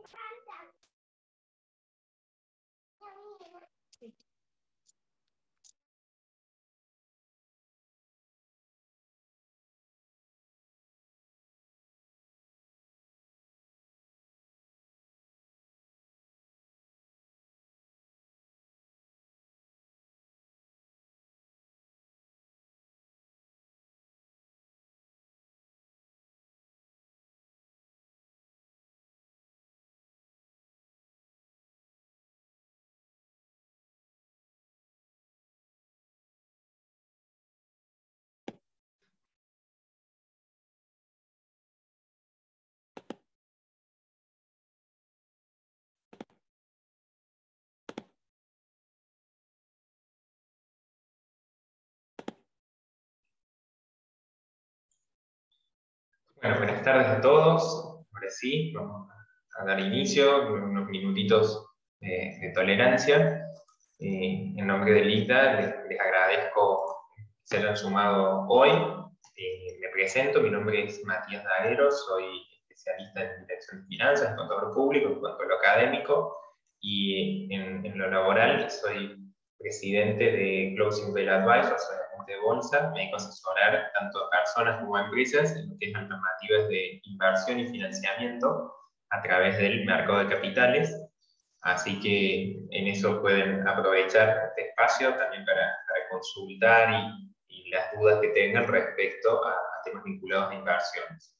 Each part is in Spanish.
Bueno, buenas tardes a todos. Ahora sí, vamos a dar inicio, unos minutitos de tolerancia. En nombre de Lita, les agradezco que se hayan sumado hoy. Me presento, mi nombre es Matías Daguero, soy especialista en dirección de finanzas, en contador público, en cuanto a lo académico, y en lo laboral soy presidente de Closing Bell Advisors, soy agente de bolsa, me dedico a asesorar tanto a personas como a empresas en lo que es alternativas de inversión y financiamiento a través del mercado de capitales. Así que en eso pueden aprovechar este espacio también para consultar y las dudas que tengan respecto a temas vinculados a inversiones.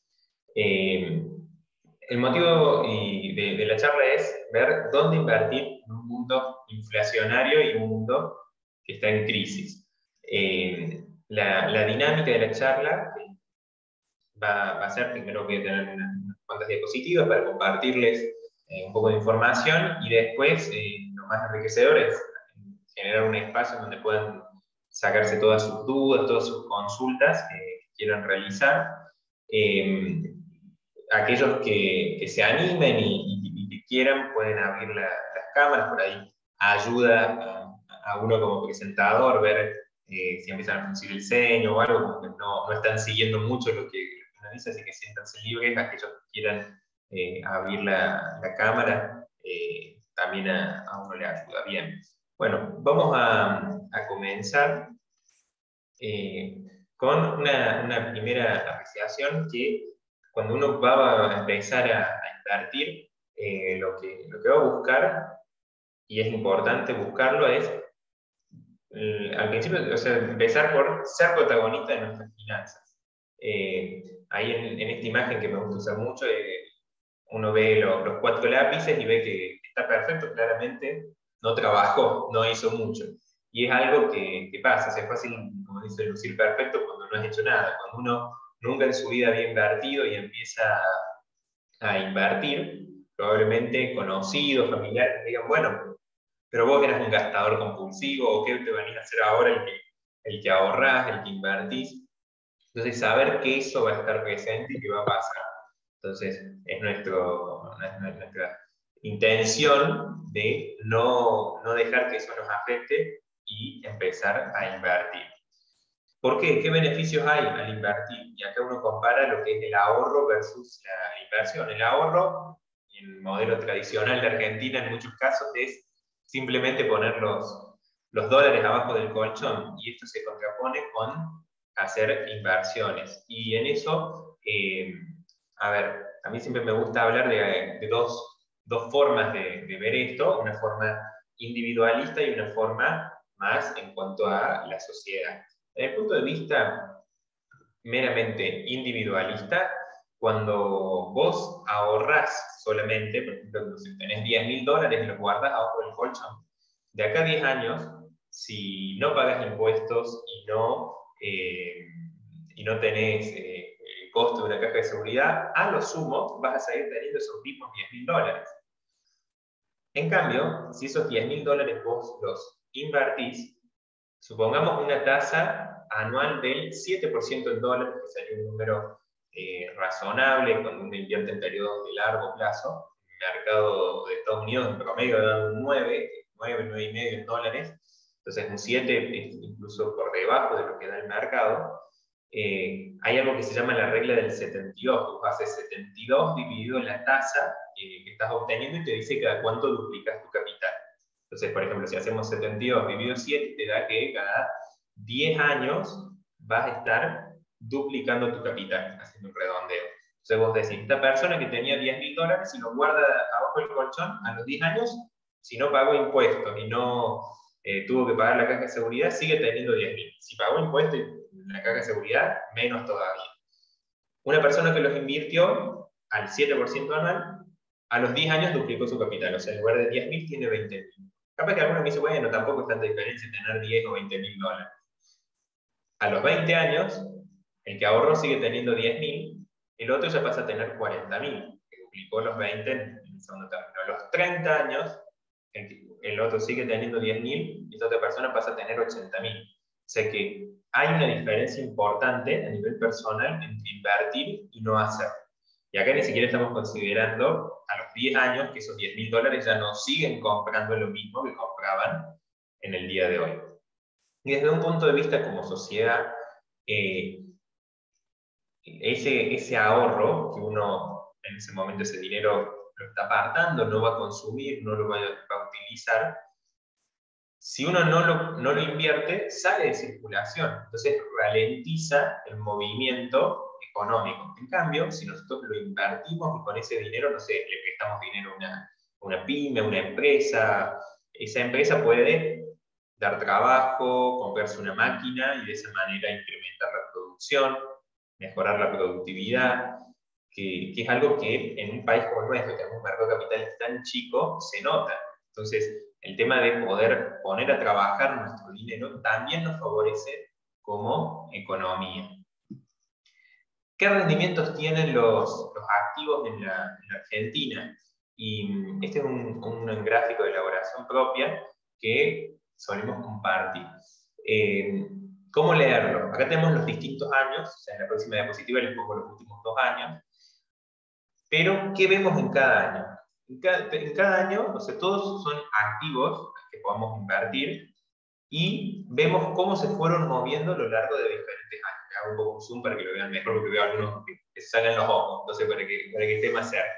El motivo de la charla es ver dónde invertir en un mundo inflacionario y un mundo que está en crisis. La dinámica de la charla va a ser, primero que tener unas cuantas diapositivas para compartirles un poco de información, y después lo más enriquecedor es generar un espacio donde puedan sacarse todas sus dudas, todas sus consultas que quieran realizar. Aquellos que se animen y que quieran pueden abrir las cámaras, por ahí ayuda a uno como presentador ver si empiezan a fruncir el ceño o algo, como que no están siguiendo mucho lo que uno dice, así que siéntanse libres. Aquellos que quieran abrir la cámara, también a uno le ayuda. Bien, bueno, vamos a comenzar con una primera apreciación, que cuando uno va a empezar a invertir, lo que va a buscar, y es importante buscarlo, es al principio, o sea, empezar por ser protagonista de nuestras finanzas. Ahí en esta imagen que me gusta usar mucho, uno ve los 4 lápices y ve que está perfecto, claramente no trabajó, no hizo mucho. Y es algo que pasa, es fácil, como dice, lucir perfecto cuando no has hecho nada. Cuando uno nunca en su vida había invertido y empieza a invertir, probablemente conocidos, familiares, digan, bueno, pero vos eras un gastador compulsivo, ¿o qué te venís a hacer ahora el que ahorrás, el que invertís? Entonces, saber que eso va a estar presente y que va a pasar. Entonces, es nuestra intención de no dejar que eso nos afecte y empezar a invertir. ¿Por qué? ¿Qué beneficios hay al invertir? Y acá uno compara lo que es el ahorro versus la inversión. El ahorro, en el modelo tradicional de Argentina, en muchos casos, es simplemente poner los dólares abajo del colchón, y esto se contrapone con hacer inversiones. Y en eso, a ver, a mí siempre me gusta hablar de dos formas de ver esto, una forma individualista y una forma más en cuanto a la sociedad. Desde el punto de vista meramente individualista, cuando vos ahorrás solamente, por ejemplo, si tenés $10.000 y los guardas abajo del colchón, de acá a 10 años, si no pagas impuestos y no tenés el costo de una caja de seguridad, a lo sumo vas a seguir teniendo esos mismos $10.000. En cambio, si esos $10.000 vos los invertís, supongamos una tasa anual del 7% en dólares, que sería un número razonable cuando uno invierte en periodos de largo plazo. El mercado de Estados Unidos en promedio da un 9,5 en dólares. Entonces un 7 es incluso por debajo de lo que da el mercado. hay algo que se llama la regla del 72. Tú haces 72 dividido en la tasa que estás obteniendo y te dice cada cuánto duplicas tu capital. Entonces, por ejemplo, si hacemos 72 dividido 7, te da que cada 10 años vas a estar duplicando tu capital, haciendo un redondeo. Entonces vos decís, esta persona que tenía $10.000, si lo guarda abajo del colchón, a los 10 años, si no pagó impuestos y no tuvo que pagar la caja de seguridad, sigue teniendo 10.000. Si pagó impuestos y la caja de seguridad, menos todavía. Una persona que los invirtió al 7% anual, a los 10 años duplicó su capital. O sea, en lugar de 10.000 tiene 20.000. Capaz que alguno me dice, bueno, tampoco es tanta diferencia tener 10 o $20.000. A los 20 años, el que ahorró sigue teniendo 10.000, el otro ya pasa a tener 40.000, que duplicó los 20 en el segundo término. A los 30 años, el otro sigue teniendo 10.000 y esta otra persona pasa a tener 80.000. O sea que hay una diferencia importante a nivel personal entre invertir y no hacer. Y acá ni siquiera estamos considerando a los 10 años que esos $10.000 ya no siguen comprando lo mismo que compraban en el día de hoy. Y desde un punto de vista como sociedad, ese ahorro que uno en ese momento, ese dinero lo está apartando, no va a consumir, no lo va a utilizar, si uno no lo invierte, sale de circulación. Entonces ralentiza el movimiento económico. En cambio, si nosotros lo invertimos y con ese dinero, no sé, le prestamos dinero a una pyme, a una empresa, esa empresa puede dar trabajo, comprarse una máquina y de esa manera incrementar la producción, mejorar la productividad, que es algo que en un país como el nuestro, que tenemos un mercado de capitales tan chico, se nota. Entonces, el tema de poder poner a trabajar nuestro dinero también nos favorece como economía. ¿Qué rendimientos tienen los activos en la Argentina? Y este es un gráfico de elaboración propia que solemos compartir. ¿Cómo leerlo? Acá tenemos los distintos años, o sea, en la próxima diapositiva les pongo los últimos 2 años, pero ¿qué vemos en cada año? En cada año, o sea, todos son activos que podamos invertir y vemos cómo se fueron moviendo a lo largo de diferentes años. Hago un poco un zoom para que lo vean mejor, porque veo algunos que salgan los ojos, entonces para que esté más cerca.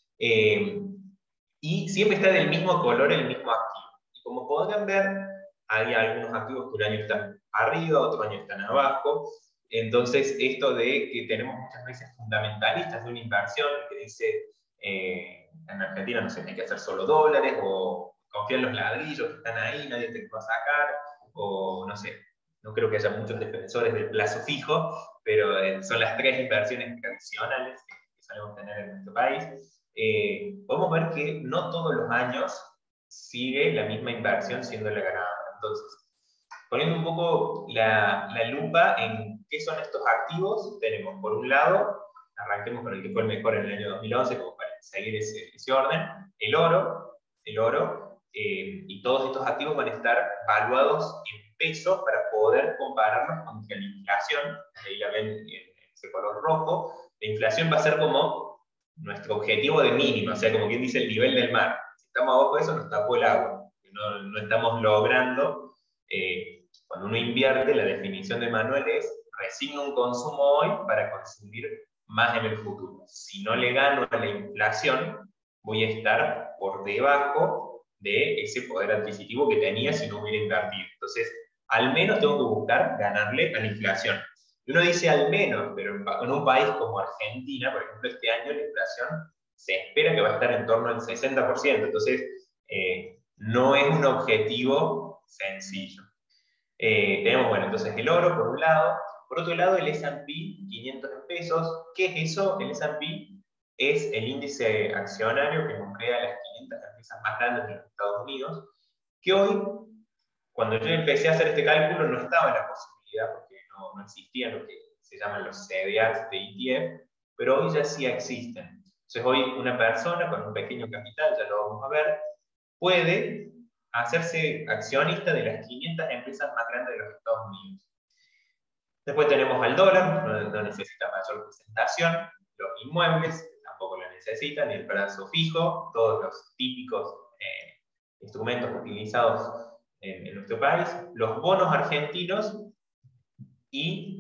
Y siempre está del mismo color el mismo activo. Y como podrán ver, hay algunos activos que un año están arriba, otro año están abajo. Entonces, esto de que tenemos muchas veces fundamentalistas de una inversión que dice, en Argentina, no sé, hay que hacer solo dólares, o confía en los ladrillos que están ahí, nadie te va a sacar, o no sé, no creo que haya muchos defensores del plazo fijo, pero son las 3 inversiones tradicionales que solemos tener en nuestro país. Podemos ver que no todos los años sigue la misma inversión siendo la ganadora. Entonces, poniendo un poco la lupa en qué son estos activos, tenemos por un lado, arranquemos con el que fue el mejor en el año 2011, como para seguir ese orden, el oro, y todos estos activos van a estar valuados en pesos para poder compararlos contra la inflación. Ahí la ven en ese color rojo. La inflación va a ser como nuestro objetivo de mínimo, o sea, como quien dice el nivel del mar. Si estamos abajo de eso, nos tapó el agua. No estamos logrando, cuando uno invierte, la definición de Manuel es resigno un consumo hoy para consumir más en el futuro. Si no le gano a la inflación, voy a estar por debajo de ese poder adquisitivo que tenía si no hubiera invertido. Entonces, al menos tengo que buscar ganarle a la inflación. Y uno dice al menos, pero en un país como Argentina, por ejemplo, este año la inflación se espera que va a estar en torno al 60%. Entonces, no es un objetivo sencillo. Tenemos, bueno, entonces el oro por un lado. Por otro lado, el S&P 500 en pesos. ¿Qué es eso? El S&P es el índice accionario que nuclea las 500 empresas más grandes de los Estados Unidos, que hoy, cuando yo empecé a hacer este cálculo, no estaba en la posibilidad, porque no existían lo que se llaman los CDRs de ETF, pero hoy ya sí existen. Entonces hoy una persona con un pequeño capital, ya lo vamos a ver, puede hacerse accionista de las 500 empresas más grandes de los Estados Unidos. Después tenemos al dólar, no necesita mayor presentación, los inmuebles, tampoco lo necesitan, ni el plazo fijo, todos los típicos instrumentos utilizados en nuestro país, los bonos argentinos y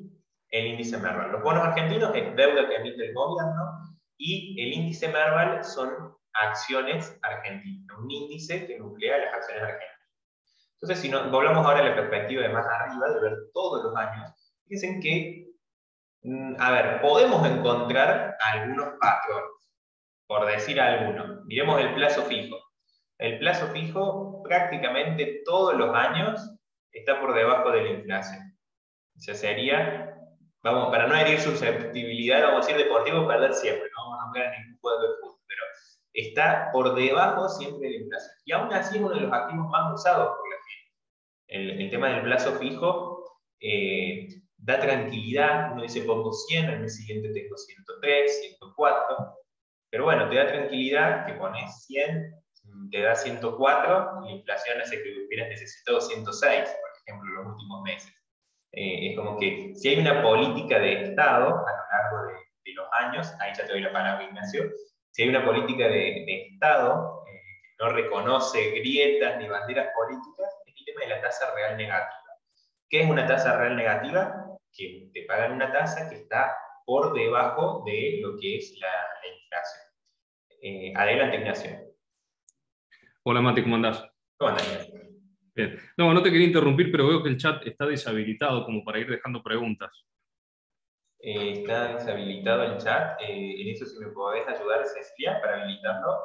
El índice Merval. Los bonos argentinos es deuda que emite el gobierno y el índice Merval son acciones argentinas, un índice que nuclea las acciones argentinas. Entonces, si volvamos ahora a la perspectiva de más arriba, de ver todos los años, fíjense que, a ver, podemos encontrar algunos patrones, por decir algunos. Miremos el plazo fijo. El plazo fijo prácticamente todos los años está por debajo de la inflación. O sea, sería, vamos, para no herir susceptibilidad, vamos a decir deportivo, perder siempre, no vamos a nombrar a ningún jugador de fútbol, pero está por debajo siempre de la inflación. Y aún así es uno de los activos más usados por la gente. El tema del plazo fijo da tranquilidad, uno dice pongo 100, al mes siguiente tengo 103, 104, pero bueno, te da tranquilidad que pones 100, te da 104, y la inflación hace que hubieras necesitado 106, por ejemplo, en los últimos meses. Es como que si hay una política de Estado a lo largo de los años, ahí ya te doy la palabra, Ignacio, si hay una política de Estado que no reconoce grietas ni banderas políticas, es el tema de la tasa real negativa. ¿Qué es una tasa real negativa? Que te pagan una tasa que está por debajo de lo que es la inflación. Adelante, Ignacio. Hola Mati, ¿cómo andás? ¿Cómo andás? Bien. No, no te quería interrumpir, pero veo que el chat está deshabilitado como para ir dejando preguntas. Está deshabilitado el chat. En eso, si me podés ayudar, Cecilia, para habilitarlo.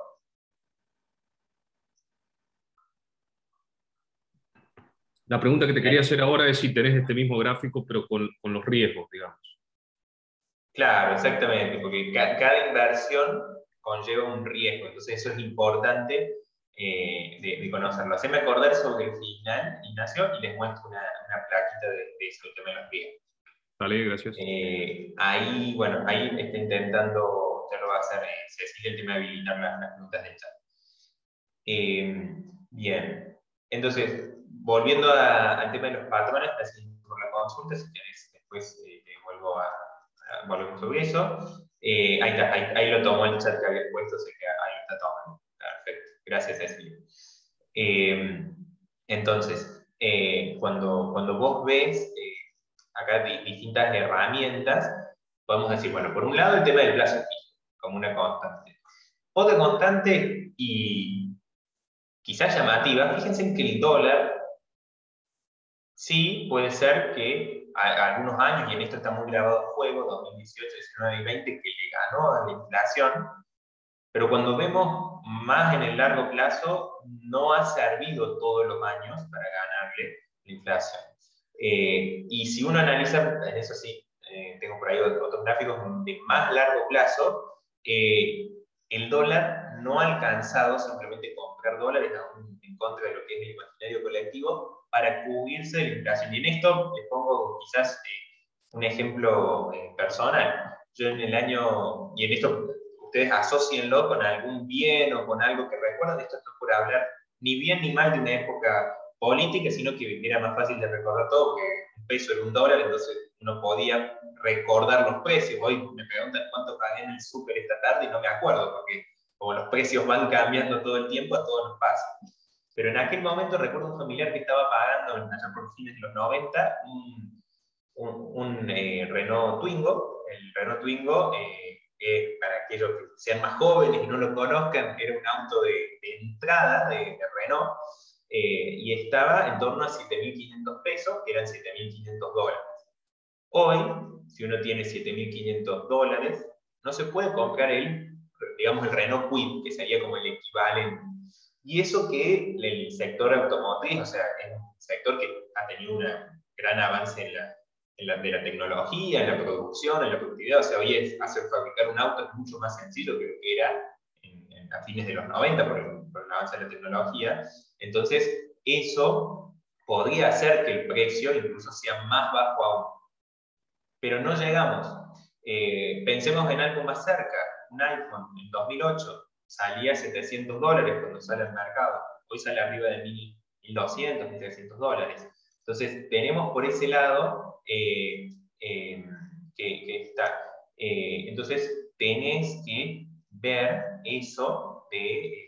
La pregunta que te quería hacer ahora es si tenés este mismo gráfico, pero con los riesgos, digamos. Claro, exactamente, porque cada inversión conlleva un riesgo, entonces eso es importante de conocerlo. Haceme acordar sobre el final, Ignacio, y les muestro una plaquita de eso, el tema de los riesgos. Dale, gracias. Ahí, bueno, ahí está intentando, ya lo va a hacer Cecilia, el tema de habilitar las preguntas del chat. Bien, entonces, volviendo al tema de los patrones, gracias por la consulta, si querés, después te volvemos sobre eso. Ahí está, ahí lo tomó el chat que había puesto, así que ahí lo está tomando. Perfecto, gracias Cecilia. Entonces, cuando vos ves acá distintas herramientas, podemos decir, bueno, por un lado el tema del plazo fijo, como una constante. Otra constante y quizás llamativa, fíjense en que el dólar sí puede ser que algunos años, y en esto está muy grabado a fuego, 2018, 19 y 20, que le ganó a la inflación, pero cuando vemos más en el largo plazo, no ha servido todos los años para ganarle la inflación. Y si uno analiza, en eso sí, tengo por ahí otros gráficos de más largo plazo, el dólar no ha alcanzado simplemente comprar dólares aún en contra de lo que es el imaginario colectivo para cubrirse de la inflación. Y en esto les pongo quizás un ejemplo personal. Yo en el año, y en esto ustedes asocienlo con algún bien o con algo que recuerdan, esto no es por hablar ni bien ni mal de una época política, sino que era más fácil de recordar todo, porque un peso era un dólar, entonces uno podía recordar los precios. Hoy me preguntan cuánto pagué en el súper esta tarde y no me acuerdo, porque como los precios van cambiando todo el tiempo, a todos nos pasa. Pero en aquel momento recuerdo un familiar que estaba pagando, allá por fines de los 90, un Renault Twingo. El Renault Twingo, para aquellos que sean más jóvenes y no lo conozcan, era un auto de entrada de Renault, y estaba en torno a 7.500 pesos, que eran 7.500 dólares. Hoy, si uno tiene 7.500 dólares, no se puede comprar digamos, el Renault Kwid, que sería como el equivalente. Y eso que el sector automotriz, o sea, es un sector que ha tenido un gran avance de la tecnología, en la producción, en la productividad. O sea, hoy hacer fabricar un auto es mucho más sencillo que lo que era a fines de los 90 por el avance de la tecnología. Entonces, eso podría hacer que el precio incluso sea más bajo aún. Pero no llegamos. Pensemos en algo más cerca. Un iPhone en 2008 salía a 700 dólares cuando sale al mercado. Hoy sale arriba de 1.200, 1.300 dólares. Entonces, tenemos por ese lado que está. Entonces, tenés que ver eso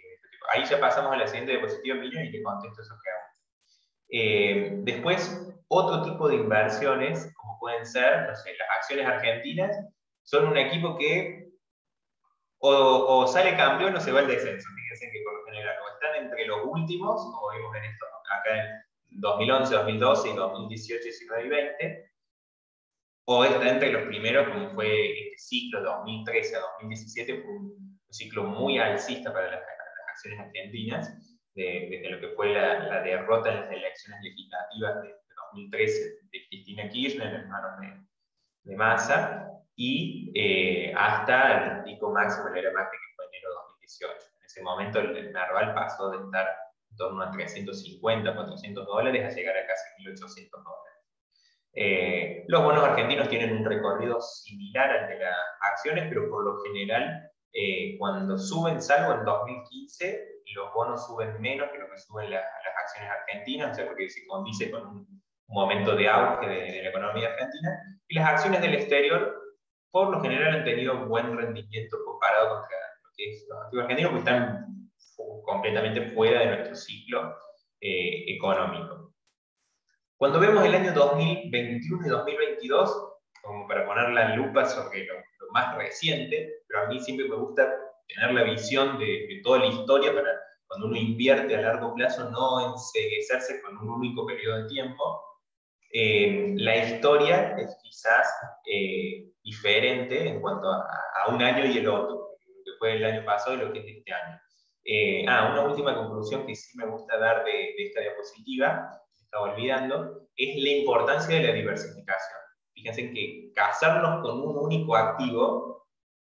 ahí ya pasamos a la siguiente diapositiva, Miriam, y te contesto eso que hago. Después, otro tipo de inversiones, como pueden ser, no sé, las acciones argentinas, son un equipo que o sale campeón o se va al descenso. Fíjense que por lo general o están entre los últimos, como vimos en esto, acá en 2011, 2012 y 2018, 19 y 20, o está entre los primeros, como fue este ciclo 2013 a 2017, fue un ciclo muy alcista para las acciones argentinas, desde lo que fue la derrota en las elecciones legislativas de 2013 de Cristina Kirchner en manos de Massa, y hasta el pico máximo de la era Macri, que fue enero de 2018. En ese momento el Merval pasó de estar en torno a 350, 400 dólares a llegar a casi 1.800 dólares. Los bonos argentinos tienen un recorrido similar al de las acciones, pero por lo general, cuando suben, salvo en 2015, los bonos suben menos que lo que suben las acciones argentinas, o sea, porque se condice con un momento de auge de la economía argentina, y las acciones del exterior, por lo general, han tenido buen rendimiento comparado contra lo que es los activos argentinos, que están completamente fuera de nuestro ciclo económico. Cuando vemos el año 2021 y 2022, como para poner la lupa sobre lo más reciente, pero a mí siempre me gusta tener la visión de toda la historia para cuando uno invierte a largo plazo no enceguecerse con un único periodo de tiempo. La historia es quizás diferente en cuanto a un año y el otro, lo que fue el año pasado y lo que es este año. Una última conclusión que sí me gusta dar de esta diapositiva, estaba olvidando, es la importancia de la diversificación. Fíjense que casarnos con un único activo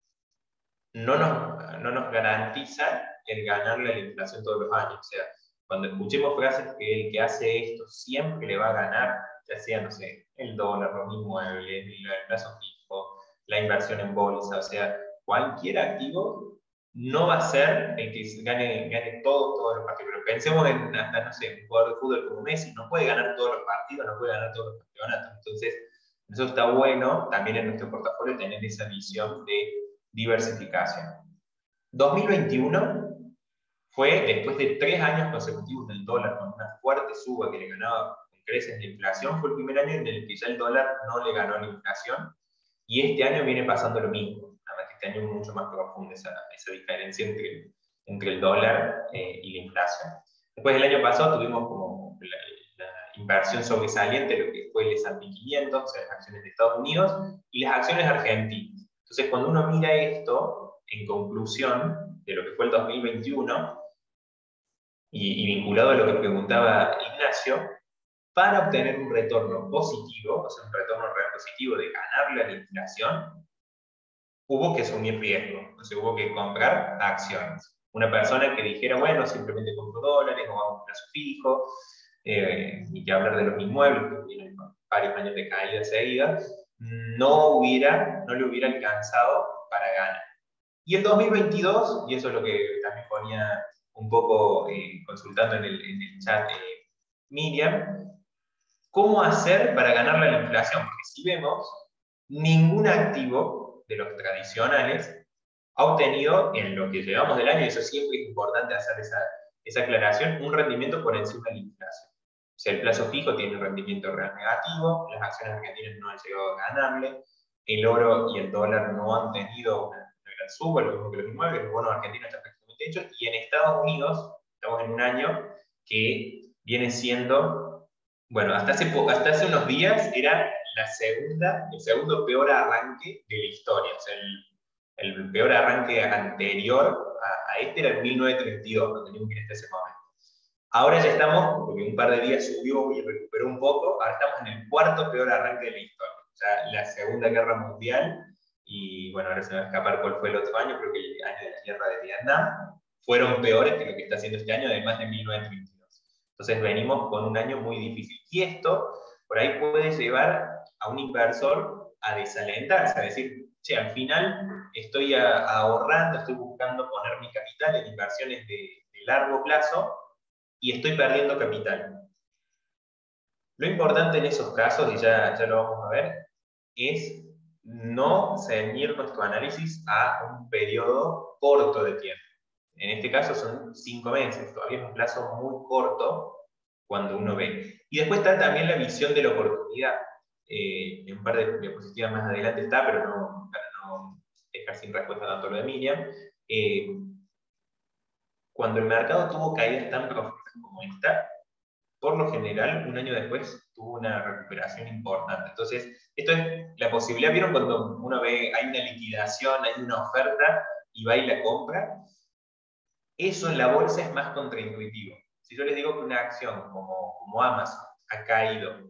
no nos garantiza el ganarle a la inflación todos los años. O sea, cuando escuchemos frases que el que hace esto siempre le va a ganar, ya sea, no sé, el dólar, los inmuebles, el plazo fijo, la inversión en bolsa, o sea, cualquier activo no va a ser el que gane todos los partidos. Pero pensemos en hasta, no sé, un jugador de fútbol como Messi, no puede ganar todos los partidos, no puede ganar todos los campeonatos. Entonces, eso está bueno también en nuestro portafolio tener esa visión de diversificación. 2021 fue, después de 3 años consecutivos del dólar con una fuerte suba que le ganaba con creces de inflación, fue el primer año en el que ya el dólar no le ganó a la inflación, y este año viene pasando lo mismo, nada más que este año es mucho más profunda esa diferencia entre el dólar y la inflación. Después del año pasado tuvimos como la inversión sobresaliente, lo que fue el S&P 500, o sea, las acciones de Estados Unidos, y las acciones argentinas. Entonces, cuando uno mira esto, en conclusión de lo que fue el 2021, y vinculado a lo que preguntaba Ignacio, para obtener un retorno positivo, o sea, un retorno real positivo de ganarle a la inflación, hubo que asumir riesgo, o sea, hubo que comprar acciones. Una persona que dijera, bueno, simplemente compro dólares o hago un plazo fijo, y que hablar de los inmuebles, que tienen varios años de caída seguida, no le hubiera alcanzado para ganar. Y el 2022, y eso es lo que también ponía un poco consultando en el chat Miriam, ¿cómo hacer para ganarle a la inflación? Porque si vemos, ningún activo de los tradicionales ha obtenido en lo que llevamos del año, y eso siempre es importante hacer esa aclaración, un rendimiento por encima de la inflación. O sea, el plazo fijo tiene un rendimiento real negativo, las acciones argentinas no han llegado a ganarle, el oro y el dólar no han tenido una gran suba, lo mismo que los inmuebles, los bonos argentinos están prácticamente hechos, y en Estados Unidos estamos en un año que viene siendo, bueno, hasta hace unos días era el segundo peor arranque de la historia. O sea, el peor arranque anterior a este era en 1932, no teníamos que ir hasta ese momento. Ahora ya estamos, porque un par de días subió y recuperó un poco, ahora estamos en el cuarto peor arranque de la historia. O sea, la Segunda Guerra Mundial, y bueno, ahora se me va a escapar cuál fue el otro año, creo que el año de la guerra de Vietnam, fueron peores que lo que está haciendo este año, además de 1932. Entonces venimos con un año muy difícil. Y esto, por ahí puede llevar a un inversor a desalentarse, a decir, che, al final estoy ahorrando, estoy buscando poner mi capital en inversiones de largo plazo y estoy perdiendo capital. Lo importante en esos casos, y ya lo vamos a ver, es no ceñir nuestro análisis a un periodo corto de tiempo. En este caso son 5 meses, todavía es un plazo muy corto cuando uno ve. Y después está también la visión de la oportunidad. En un par de diapositivas más adelante está, pero no, para no dejar sin respuesta tanto lo de Miriam. Cuando el mercado tuvo caídas tan profundas como esta, por lo general, un año después tuvo una recuperación importante. Entonces, esto es la posibilidad. ¿Vieron cuando uno ve, hay una liquidación, hay una oferta y va y la compra? Eso en la bolsa es más contraintuitivo. Si yo les digo que una acción como Amazon ha caído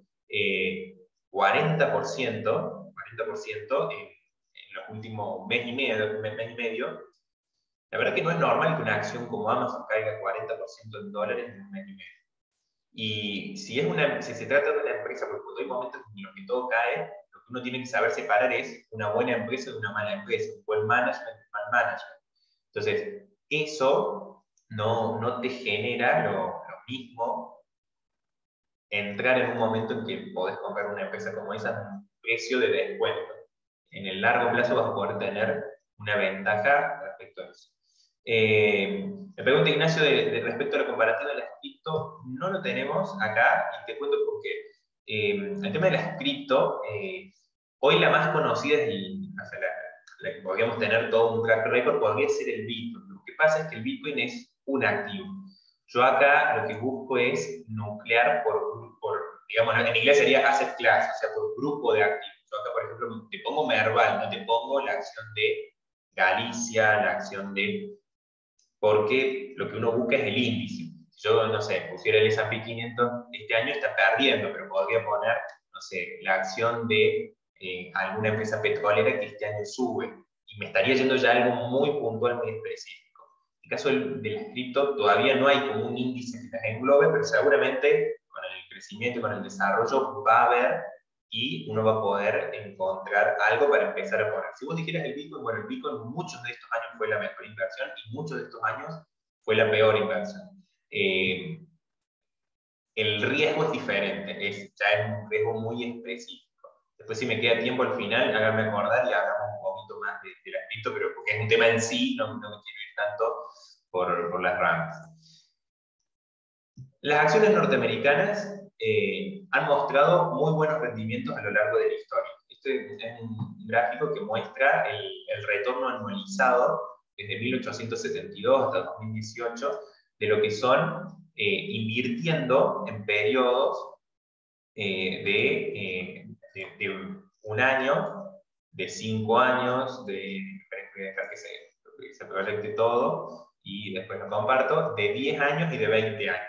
40% en los últimos mes y medio, la verdad que no es normal que una acción como Amazon caiga 40% en dólares en un mes y medio. Y si se trata de una empresa, porque hay momentos en los que todo cae, lo que uno tiene que saber separar es una buena empresa de una mala empresa, un buen management de un mal management. Entonces, eso no te genera lo mismo entrar en un momento en que podés comprar una empresa como esa a un precio de descuento. En el largo plazo vas a poder tener una ventaja respecto a eso. Me pregunta Ignacio respecto a la comparativa de las cripto, no lo tenemos acá y te cuento por qué. El tema de las cripto, hoy la más conocida es la que podríamos tener todo un track record, podría ser el Bitcoin. Lo que pasa es que el Bitcoin es un activo. Yo acá lo que busco es nuclear digamos, en inglés sería asset class, o sea, por grupo de activos. Yo acá, por ejemplo, te pongo Merval, no te pongo la acción de Galicia, la acción de... Porque lo que uno busca es el índice. Si yo, no sé, pusiera el S&P 500, este año está perdiendo, pero podría poner, no sé, la acción de alguna empresa petrolera que este año sube. Y me estaría yendo ya algo muy puntual, muy específico. En el caso de las cripto, todavía no hay como un índice que las englobe, pero seguramente con el crecimiento y con el desarrollo va a haber y uno va a poder encontrar algo para empezar a poner. Si vos dijeras el Bitcoin, bueno, el Bitcoin muchos de estos años fue la mejor inversión y muchos de estos años fue la peor inversión. El riesgo es diferente, ya es un riesgo muy específico. Después, si me queda tiempo al final, háganme acordar y hagamos un poquito más de la cripto, pero porque es un tema en sí, no me quiero ir tanto por las ramas. Las acciones norteamericanas han mostrado muy buenos rendimientos a lo largo de la historia. Este es un gráfico que muestra el retorno anualizado desde 1872 hasta 2018 de lo que son invirtiendo en periodos de un año, de 5 años, dejar que se proyecte todo y después lo comparto, de 10 años y de 20 años.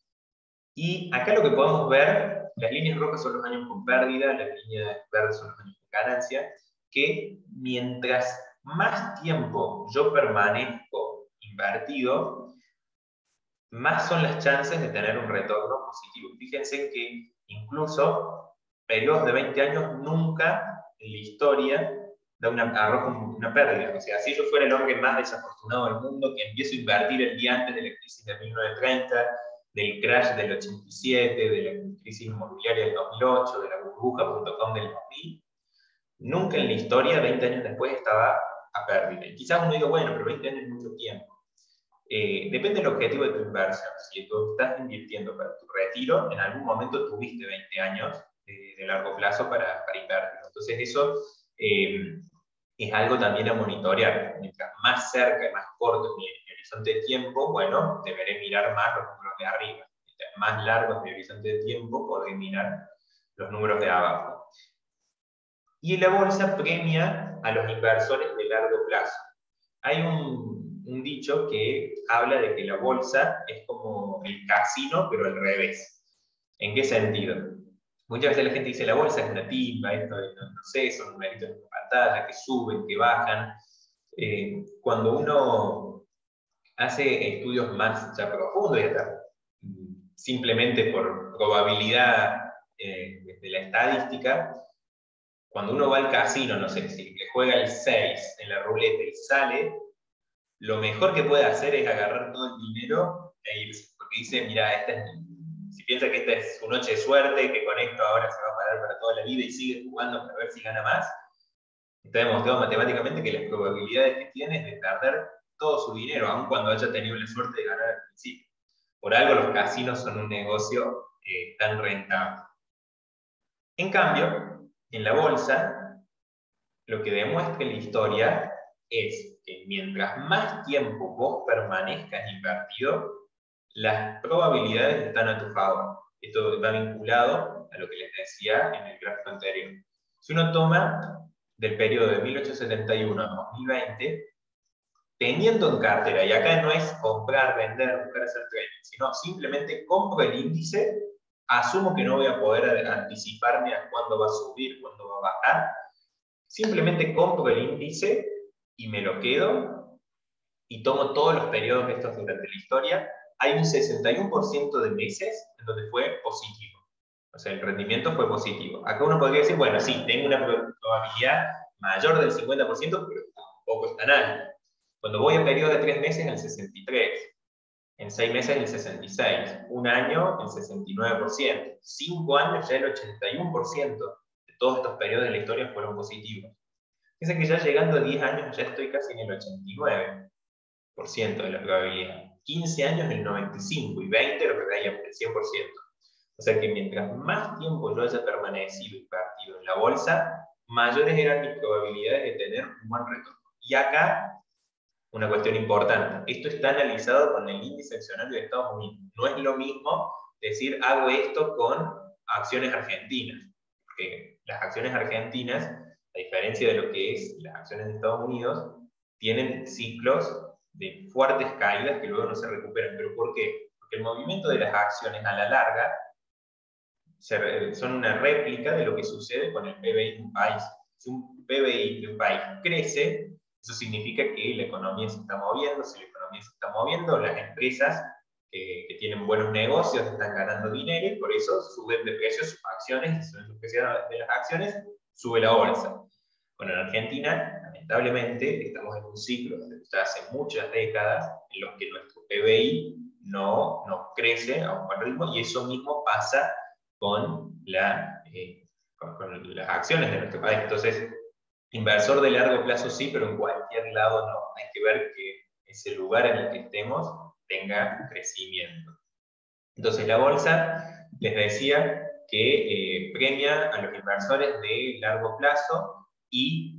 Y acá lo que podemos ver, las líneas rojas son los años con pérdida, las líneas verdes son los años con ganancia, que mientras más tiempo yo permanezco invertido, más son las chances de tener un retorno positivo. Fíjense que incluso periodos de 20 años nunca en la historia arroja una pérdida. O sea, si yo fuera el hombre más desafortunado del mundo, que empiezo a invertir el día antes de la crisis de 1930, del crash del 87, de la crisis inmobiliaria del 2008, de la burbuja.com del 2000, nunca en la historia, 20 años después, estaba a pérdida. Y quizás uno diga, bueno, pero 20 años es mucho tiempo. Depende del objetivo de tu inversión. Si tú estás invirtiendo para tu retiro, en algún momento tuviste 20 años de largo plazo para invertir. Entonces eso es algo también a monitorear. Mientras más cerca y más corto es mi horizonte de tiempo, bueno, deberé mirar más los números de arriba. Mientras más largo es mi horizonte de tiempo, podré mirar los números de abajo. Y la bolsa premia a los inversores de largo plazo. Hay un dicho que habla de que la bolsa es como el casino, pero al revés. ¿En qué sentido? Muchas veces la gente dice la bolsa es una timba, esto no sé, son numeritos en la pantalla que suben, que bajan. Cuando uno hace estudios más ya profundos y hasta simplemente por probabilidad de la estadística, cuando uno va al casino, no sé, si le juega el 6 en la ruleta y sale, lo mejor que puede hacer es agarrar todo el dinero e irse. Porque dice, mira, si piensa que esta es su noche de suerte, que con esto ahora se va a parar para toda la vida y sigue jugando para ver si gana más, está demostrado matemáticamente que las probabilidades que tiene es de perder todo su dinero, aun cuando haya tenido la suerte de ganar al principio. Por algo los casinos son un negocio tan rentable. En cambio, en la bolsa, lo que demuestra la historia es que mientras más tiempo vos permanezcas invertido, las probabilidades están a tu favor. Esto va vinculado a lo que les decía en el gráfico anterior. Si uno toma del periodo de 1871 a 2020, teniendo en cartera, y acá no es comprar, vender, buscar hacer trading, sino simplemente compro el índice, asumo que no voy a poder anticiparme a cuándo va a subir, cuándo va a bajar, simplemente compro el índice y me lo quedo y tomo todos los periodos de estos durante la historia, hay un 61% de meses en donde fue positivo. O sea, el rendimiento fue positivo. Acá uno podría decir, bueno, sí, tengo una probabilidad mayor del 50%, pero tampoco es tan alta. Cuando voy a periodo de 3 meses, el 63%. En 6 meses, el 66%. Un año, el 69%. 5 años, ya el 81% de todos estos periodos de la historia fueron positivos. Fíjense que ya llegando a 10 años, ya estoy casi en el 89% de la probabilidad. 15 años, el 95%. Y 20, lo que traíamos, el 100%. O sea que mientras más tiempo yo haya permanecido invertido en la bolsa, mayores eran mis probabilidades de tener un buen retorno. Y acá, una cuestión importante. Esto está analizado con el índice accionario de Estados Unidos. No es lo mismo decir, hago esto con acciones argentinas. Porque las acciones argentinas, a diferencia de lo que es las acciones de Estados Unidos, tienen ciclos de fuertes caídas que luego no se recuperan. ¿Pero por qué? Porque el movimiento de las acciones a la larga son una réplica de lo que sucede con el PBI de un país. Si un PBI de un país crece, eso significa que la economía se está moviendo. Si la economía se está moviendo, las empresas que tienen buenos negocios están ganando dinero y por eso suben de precio sus acciones, y suben los precios de las acciones, sube la bolsa. Bueno, en Argentina, lamentablemente, estamos en un ciclo desde ya hace muchas décadas en los que nuestro PBI no crece a un buen ritmo, y eso mismo pasa con las acciones de nuestro país. Entonces, inversor de largo plazo sí, pero en cualquier lado no. Hay que ver que ese lugar en el que estemos tenga crecimiento. Entonces, la bolsa, les decía que premia a los inversores de largo plazo y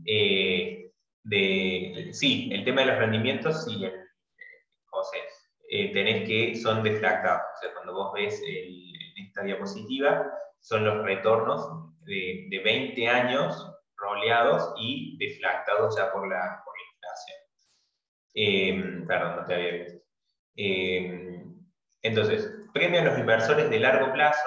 sí, el tema de los rendimientos, sí, José, tenés que son deflactados. O sea, cuando vos ves en esta diapositiva, son los retornos de 20 años roleados y deflactados ya por la inflación. Perdón, no te había visto. Entonces, premia a los inversores de largo plazo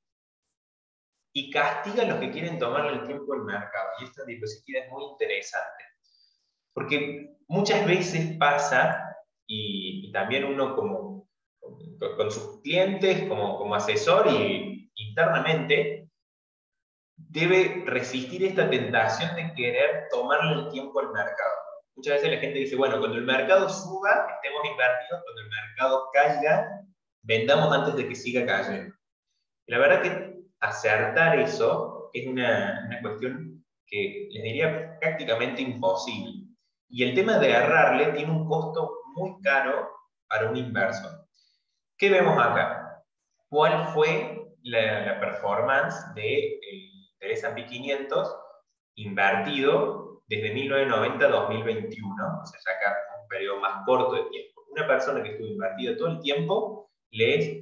y castiga a los que quieren tomarle el tiempo al mercado. Y esta diapositiva es muy interesante, porque muchas veces pasa, y también uno con sus clientes, como asesor y internamente, debe resistir esta tentación de querer tomarle el tiempo al mercado. Muchas veces la gente dice, bueno, cuando el mercado suba, estemos invertidos, cuando el mercado caiga, vendamos antes de que siga cayendo. Y la verdad que acertar eso es una cuestión que les diría prácticamente imposible. Y el tema de errarle tiene un costo muy caro para un inversor. ¿Qué vemos acá? ¿Cuál fue la performance del S&P 500 invertido desde 1990 a 2021? O sea, ya acá un periodo más corto de tiempo. Una persona que estuvo invertida todo el tiempo les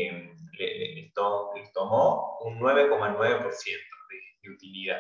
tomó un 9,9% de utilidad.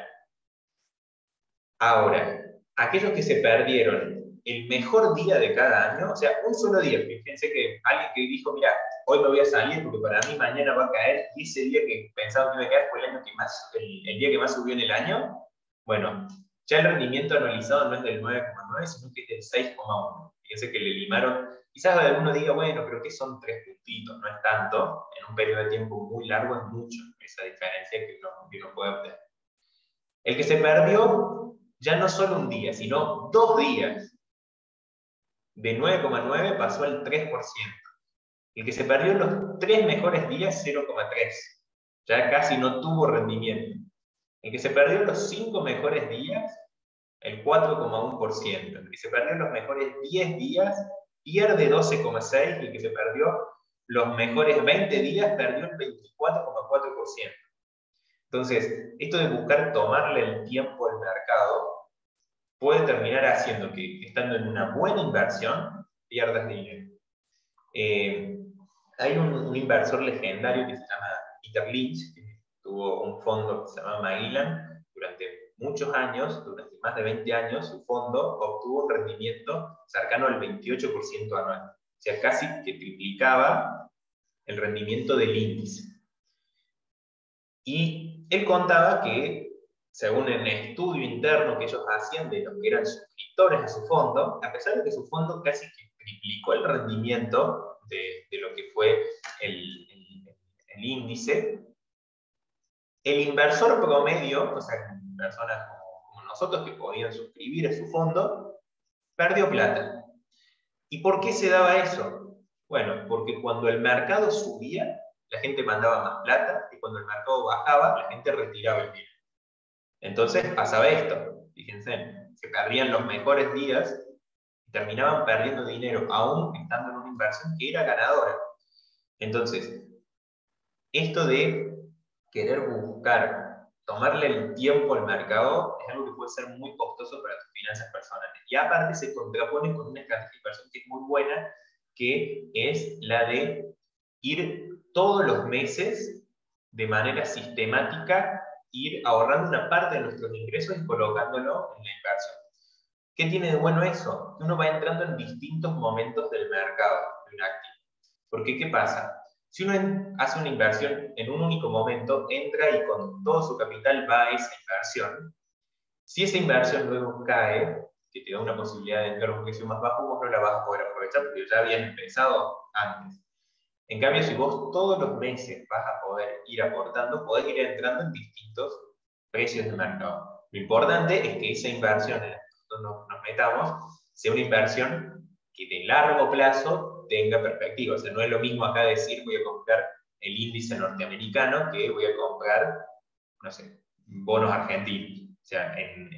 Ahora, aquellos que se perdieron el mejor día de cada año, o sea, un solo día, fíjense que alguien que dijo, mira, hoy me voy a salir porque para mí mañana va a caer, y ese día que pensaba que iba a caer fue el día que más subió en el año, bueno, ya el rendimiento anualizado no es del 9,9, sino que es del 6,1. Fíjense que le limaron, quizás alguno diga, bueno, pero ¿qué son 3 puntitos? No es tanto, en un periodo de tiempo muy largo es mucho esa diferencia que uno puede obtener. El que se perdió ya no solo un día, sino 2 días, de 9,9 pasó al 3%. El que se perdió los 3 mejores días, 0,3. Ya casi no tuvo rendimiento. El que se perdió los 5 mejores días, el 4,1%. El que se perdió los mejores 10 días, pierde 12,6%. Y el que se perdió los mejores 20 días perdió el 24,4%. Entonces, esto de buscar tomarle el tiempo al mercado puede terminar haciendo que, estando en una buena inversión, pierdas dinero. Hay un inversor legendario que se llama Peter Lynch, que tuvo un fondo que se llama Magellan durante muchos años, durante más de 20 años, su fondo obtuvo un rendimiento cercano al 28% anual. O sea, casi que triplicaba el rendimiento del índice. Y él contaba que, según el estudio interno que ellos hacían de los que eran suscriptores a su fondo, a pesar de que su fondo casi que triplicó el rendimiento de lo que fue el índice, el inversor promedio, o sea, personas como nosotros que podían suscribir a su fondo, perdió plata. ¿Y por qué se daba eso? Bueno, porque cuando el mercado subía, la gente mandaba más plata, y cuando el mercado bajaba, la gente retiraba el dinero. Entonces pasaba esto, fíjense, se perdían los mejores días y terminaban perdiendo dinero, aún estando en una inversión que era ganadora. Entonces, esto de querer buscar, tomarle el tiempo al mercado, es algo que puede ser muy costoso para tus finanzas personales. Y aparte se contrapone con una estrategia de inversión que es muy buena, que es la de ir todos los meses de manera sistemática, ir ahorrando una parte de nuestros ingresos y colocándolo en la inversión. ¿Qué tiene de bueno eso? Que uno va entrando en distintos momentos del mercado de un activo. Porque, ¿qué pasa? Si uno hace una inversión en un único momento, entra y con todo su capital va a esa inversión. Si esa inversión luego cae, que te da una posibilidad de entrar a un precio más bajo, vos no la vas a poder aprovechar porque ya habías empezado antes. En cambio, si vos todos los meses vas a poder ir aportando, podés ir entrando en distintos precios de mercado. Lo importante es que esa inversión en la que nosotros nos metamos sea una inversión que de largo plazo tenga perspectiva. O sea, no es lo mismo acá decir voy a comprar el índice norteamericano que voy a comprar, no sé, bonos argentinos. O sea,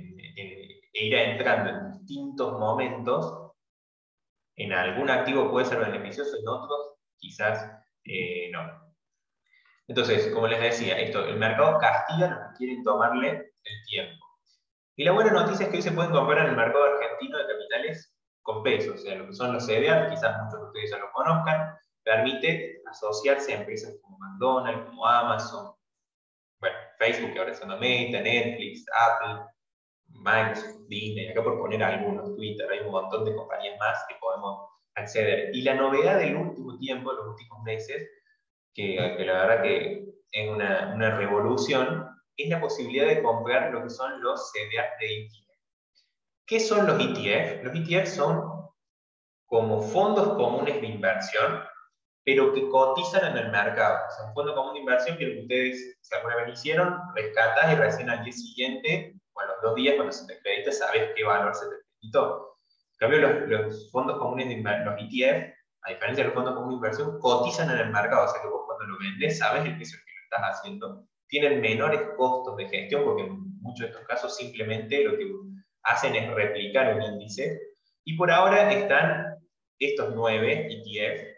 ir entrando en distintos momentos, en algún activo puede ser beneficioso, en otros quizás no. Entonces, como les decía, el mercado castiga a los que quieren tomarle el tiempo. Y la buena noticia es que hoy se pueden comprar en el mercado argentino de capitales con pesos, o sea, lo que son los CDR, quizás muchos de ustedes ya lo conozcan, permite asociarse a empresas como McDonald's, como Amazon, bueno, Facebook, que ahora se llama Meta, Netflix, Apple, Microsoft, Disney, acá por poner algunos, Twitter, hay un montón de compañías más que podemos acceder. Y la novedad del último tiempo, los últimos meses, que la verdad que es una revolución, es la posibilidad de comprar lo que son los CDR de ETF. ¿Qué son los ETF? Los ETF son como fondos comunes de inversión, pero que cotizan en el mercado. O sea, un fondo común de inversión que ustedes, si alguna vez hicieron, rescatas y recién al día siguiente, o a los 2 días cuando se te acredita, sabes qué valor se te acreditó. En cambio, los fondos comunes de inversión, los ETF, a diferencia de los fondos comunes de inversión, cotizan en el mercado. O sea que vos cuando lo vendes, sabes el precio que lo estás haciendo. Tienen menores costos de gestión, porque en muchos de estos casos simplemente lo que hacen es replicar un índice. Y por ahora están estos 9 ETF.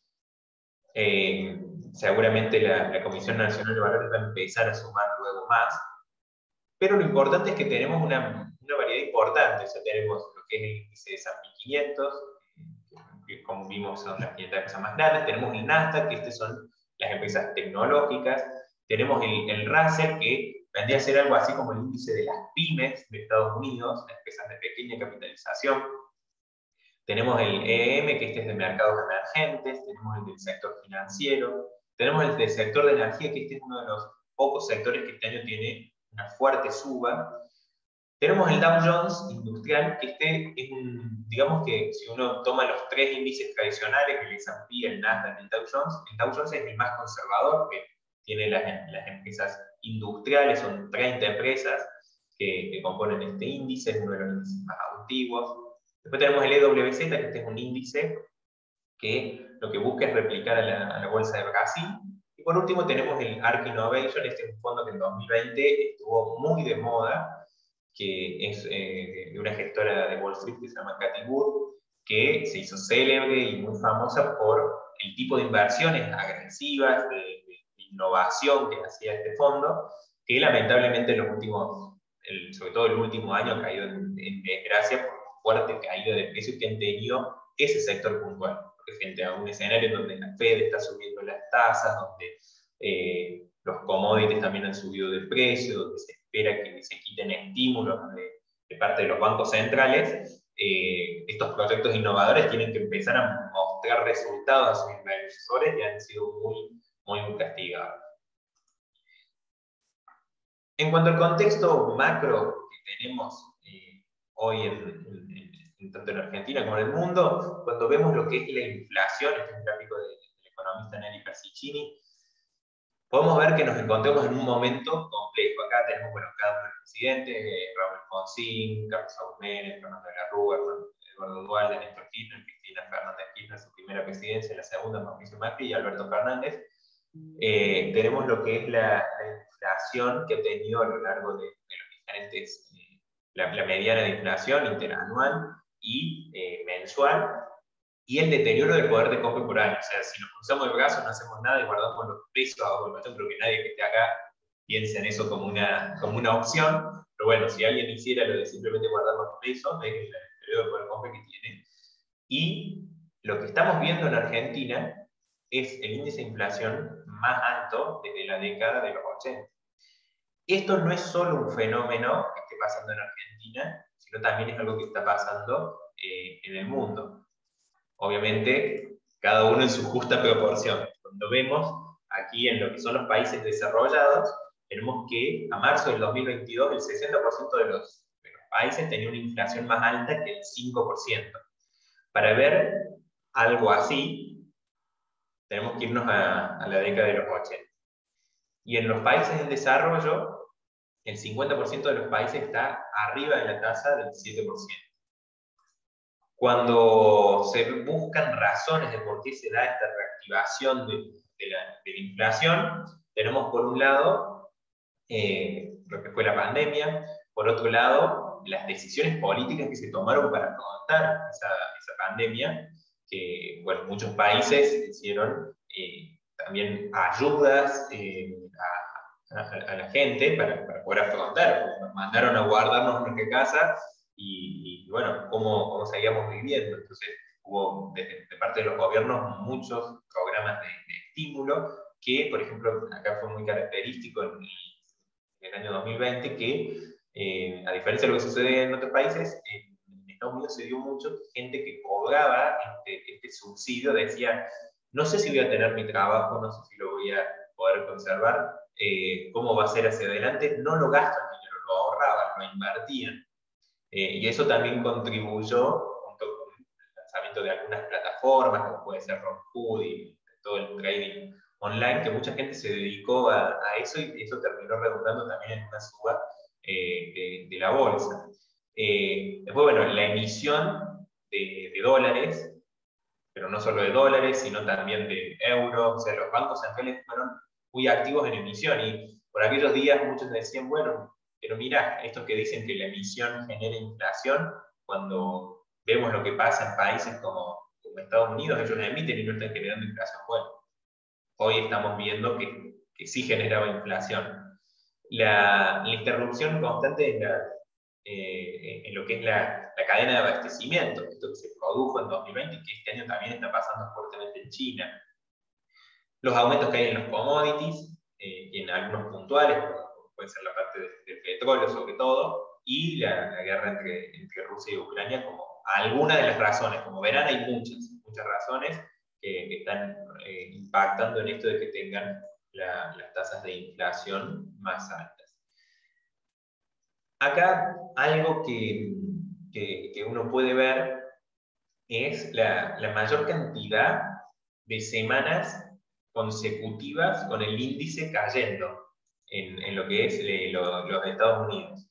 Seguramente la Comisión Nacional de Valores va a empezar a sumar luego más, pero lo importante es que tenemos una variedad importante. O sea, tenemos lo que es el índice de S&P 500, que como vimos son las 500 empresas más grandes, tenemos el Nasdaq, que estas son las empresas tecnológicas, tenemos el Russell, que vendría a ser algo así como el índice de las pymes de Estados Unidos, las empresas de pequeña capitalización. Tenemos el EM, que este es de mercados emergentes, tenemos el del sector financiero, tenemos el del sector de energía, que este es uno de los pocos sectores que este año tiene una fuerte suba. Tenemos el Dow Jones Industrial, que este es digamos que si uno toma los 3 índices tradicionales, el S&P, el Nasdaq y el Dow Jones es el más conservador, que tiene las empresas industriales, son 30 empresas que componen este índice, es uno de los índices más antiguos. Después tenemos el EWZ, que este es un índice que lo que busca es replicar a la bolsa de Brasil. Y por último tenemos el ARK Innovation, este es un fondo que en 2020 estuvo muy de moda, que es de una gestora de Wall Street que se llama Cathie Wood, que se hizo célebre y muy famosa por el tipo de inversiones agresivas, de innovación que hacía este fondo, que lamentablemente en los últimos, sobre todo el último año, ha caído en desgracia por la fuerte caída de precios que han tenido ese sector puntual. Porque frente a un escenario donde la Fed está subiendo las tasas, donde los commodities también han subido de precio, donde se espera que se quiten estímulos de parte de los bancos centrales, estos proyectos innovadores tienen que empezar a mostrar resultados a sus inversores y han sido muy castigados. En cuanto al contexto macro que tenemos hoy tanto en Argentina como en el mundo, cuando vemos lo que es la inflación, este es un gráfico del economista Nelly Persichini, podemos ver que nos encontramos en un momento complejo. Acá tenemos, bueno, cada uno de los presidentes, Raúl Alfonsín, Carlos Saúl Menem, Fernando de la Rúa, Eduardo Duhalde, Néstor Kirchner, Cristina Fernández de Kirchner, su primera presidencia, la segunda, Mauricio Macri y Alberto Fernández. Tenemos lo que es la inflación que ha tenido a lo largo de los diferentes, la mediana de inflación interanual y mensual, y el deterioro del poder de compra por año. O sea, si nos cruzamos el brazo, no hacemos nada y guardamos los pesos abajo del colchón, creo que nadie que esté acá piense en eso como una opción, pero bueno, si alguien hiciera lo de simplemente guardar los pesos, ve el deterioro del poder de compra que tiene. Y lo que estamos viendo en Argentina es el índice de inflación más alto desde la década de los 80. Esto no es solo un fenómeno que esté pasando en Argentina, sino también es algo que está pasando en el mundo. Obviamente, cada uno en su justa proporción. Cuando vemos aquí en lo que son los países desarrollados, tenemos que a marzo del 2022 el 60% de los países tenía una inflación más alta que el 5%. Para ver algo así, tenemos que irnos a la década de los 80. Y en los países en desarrollo, el 50% de los países está arriba de la tasa del 7%. Cuando se buscan razones de por qué se da esta reactivación de la inflación, tenemos por un lado lo que fue la pandemia, por otro lado las decisiones políticas que se tomaron para afrontar esa pandemia, que bueno, muchos países hicieron también ayudas a la gente para poder afrontar, porque nos mandaron a guardarnos en nuestra casa y bueno, cómo seguíamos viviendo. Entonces hubo de parte de los gobiernos muchos programas de estímulo que, por ejemplo, acá fue muy característico en el año 2020 que, a diferencia de lo que sucede en otros países, en Estados Unidos se dio mucho gente que cobraba este subsidio, decía, no sé si voy a tener mi trabajo, no sé si lo voy a poder conservar, cómo va a ser hacia adelante, no lo gastan dinero, lo ahorraban, lo invertían. Y eso también contribuyó, junto con el lanzamiento de algunas plataformas, como puede ser Robinhood y todo el trading online, que mucha gente se dedicó a eso y eso terminó redundando también en una suba de la bolsa. Después, bueno, la emisión de dólares, pero no solo de dólares, sino también de euros. O sea, los bancos centrales fueron muy activos en emisión y por aquellos días muchos decían, bueno, pero mira, estos que dicen que la emisión genera inflación, cuando vemos lo que pasa en países como Estados Unidos, ellos emiten y no están generando inflación. Bueno, hoy estamos viendo que sí generaba inflación. La interrupción constante en lo que es la cadena de abastecimiento, esto que se produjo en 2020 y que este año también está pasando fuertemente en China. Los aumentos que hay en los commodities, y en algunos puntuales, puede ser la parte del petróleo sobre todo, y la guerra entre Rusia y Ucrania como alguna de las razones. Como verán, hay muchas razones que están impactando en esto de que tengan las tasas de inflación más altas. Acá algo que uno puede ver es la mayor cantidad de semanas consecutivas con el índice cayendo en lo que es los Estados Unidos.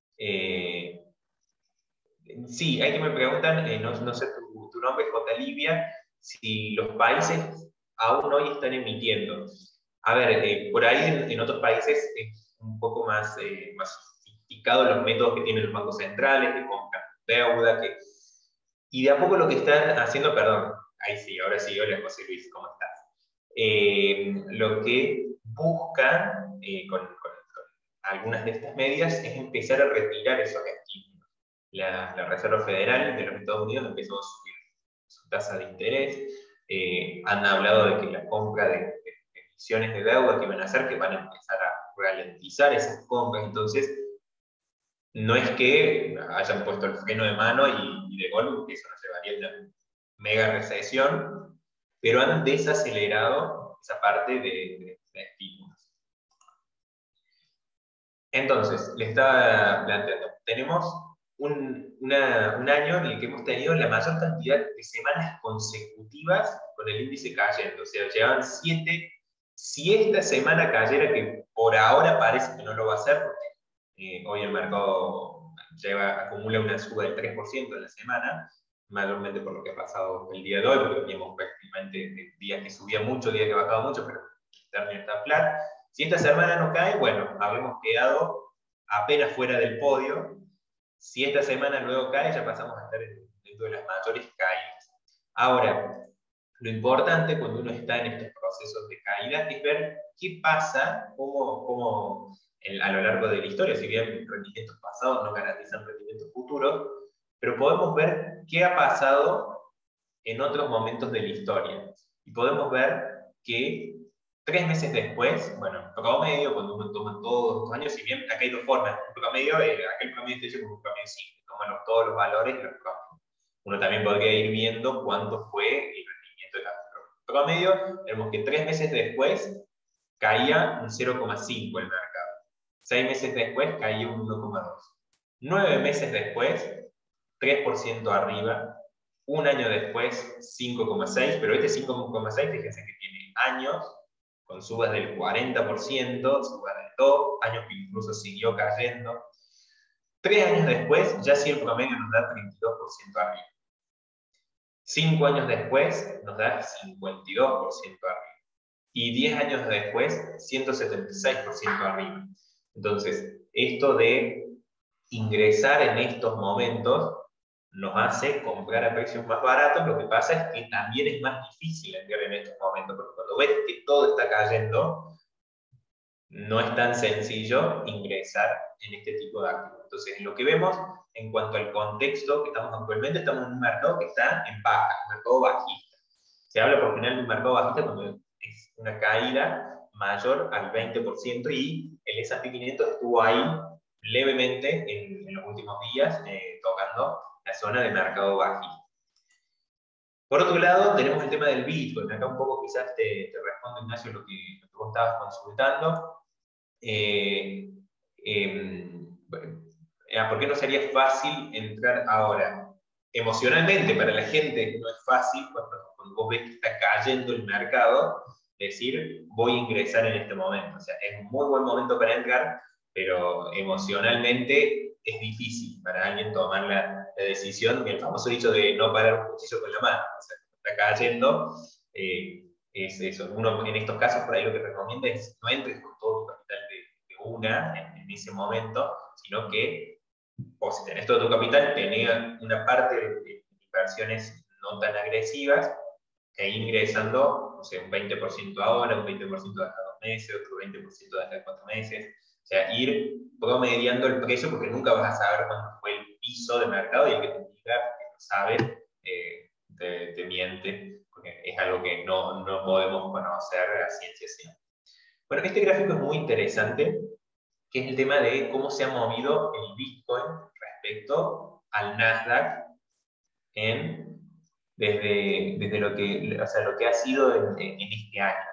Sí, hay que me preguntan, no sé tu nombre, J. Livia, si los países aún hoy están emitiendo. A ver, por ahí en otros países es un poco más sofisticados los métodos que tienen los bancos centrales, que compran deuda, y de a poco lo que están haciendo, perdón, ahí sí, ahora sí, hola José Luis, ¿cómo estás? Lo que buscan con algunas de estas medidas es empezar a retirar esos estímulos. La Reserva Federal de los Estados Unidos empezó a subir su tasa de interés, han hablado de que la compra de emisiones de deuda que van a hacer, que van a empezar a ralentizar esas compras, entonces no es que hayan puesto el freno de mano y de golpe eso nos llevaría a una mega recesión, pero han desacelerado esa parte de estímulos. Entonces, le estaba planteando, tenemos un año en el que hemos tenido la mayor cantidad de semanas consecutivas con el índice cayendo, o sea, llevan 7. Si esta semana cayera, que por ahora parece que no lo va a hacer, porque hoy el mercado acumula una suba del 3% en la semana, mayormente por lo que ha pasado el día de hoy, porque teníamos prácticamente días que subía mucho, días que bajaba mucho, pero el término está flat. Si esta semana no cae, bueno, habíamos quedado apenas fuera del podio. Si esta semana luego cae, ya pasamos a estar dentro de las mayores caídas. Ahora, lo importante cuando uno está en estos procesos de caída es ver qué pasa, cómo a lo largo de la historia, si bien rendimientos pasados no garantizan rendimientos futuros, pero podemos ver qué ha pasado en otros momentos de la historia. Y podemos ver que 3 meses después, bueno, promedio, cuando uno toma todos los años, si bien acá hay dos formas, un promedio, aquel promedio está hecho como un promedio simple, toman todos los valores y los promedios. Uno también podría ir viendo cuánto fue el rendimiento de cada promedio. Tenemos que 3 meses después caía un 0,5 el mercado. 6 meses después caía un 1,2. 9 meses después, 3% arriba. Un año después, 5,6, pero este 5,6, fíjense que tiene años con subas del 40%, subas del 2, años que incluso siguió cayendo. 3 años después, ya sí el promedio nos da 32% arriba. 5 años después, nos da 52% arriba. Y 10 años después, 176% arriba. Entonces, esto de ingresar en estos momentos nos hace comprar a precios más baratos. Lo que pasa es que también es más difícil entrar en estos momentos, porque cuando ves que todo está cayendo, no es tan sencillo ingresar en este tipo de activos. Entonces, lo que vemos en cuanto al contexto que estamos actualmente, estamos en un mercado que está en baja, un mercado bajista. Se habla por general de un mercado bajista cuando es una caída mayor al 20% y el S&P 500 estuvo ahí levemente en los últimos días tocando la zona de mercado bajista. Por otro lado, tenemos el tema del Bitcoin. Acá un poco quizás te respondo, Ignacio, lo que vos estabas consultando. ¿Por qué no sería fácil entrar ahora? Emocionalmente, para la gente no es fácil cuando vos ves que está cayendo el mercado, decir, voy a ingresar en este momento. O sea, es un muy buen momento para entrar, pero emocionalmente es difícil para alguien tomar la decisión, el famoso dicho de no parar un cuchillo con la mano. O sea, está cayendo, es eso. Uno en estos casos por ahí lo que recomienda es no entres con todo tu capital de una en ese momento, sino que, o si tenés todo tu capital, tenés una parte de inversiones no tan agresivas e ingresando, no sé, un 20% ahora, un 20% de hasta 2 meses, otro 20% de hasta 4 meses. O sea, ir promediando el precio porque nunca vas a saber cuándo fue el piso de mercado y el que te diga que no sabe te miente, porque es algo que no podemos conocer a ciencia cierta. Bueno, este gráfico es muy interesante, que es el tema de cómo se ha movido el Bitcoin respecto al Nasdaq desde lo que ha sido en este año.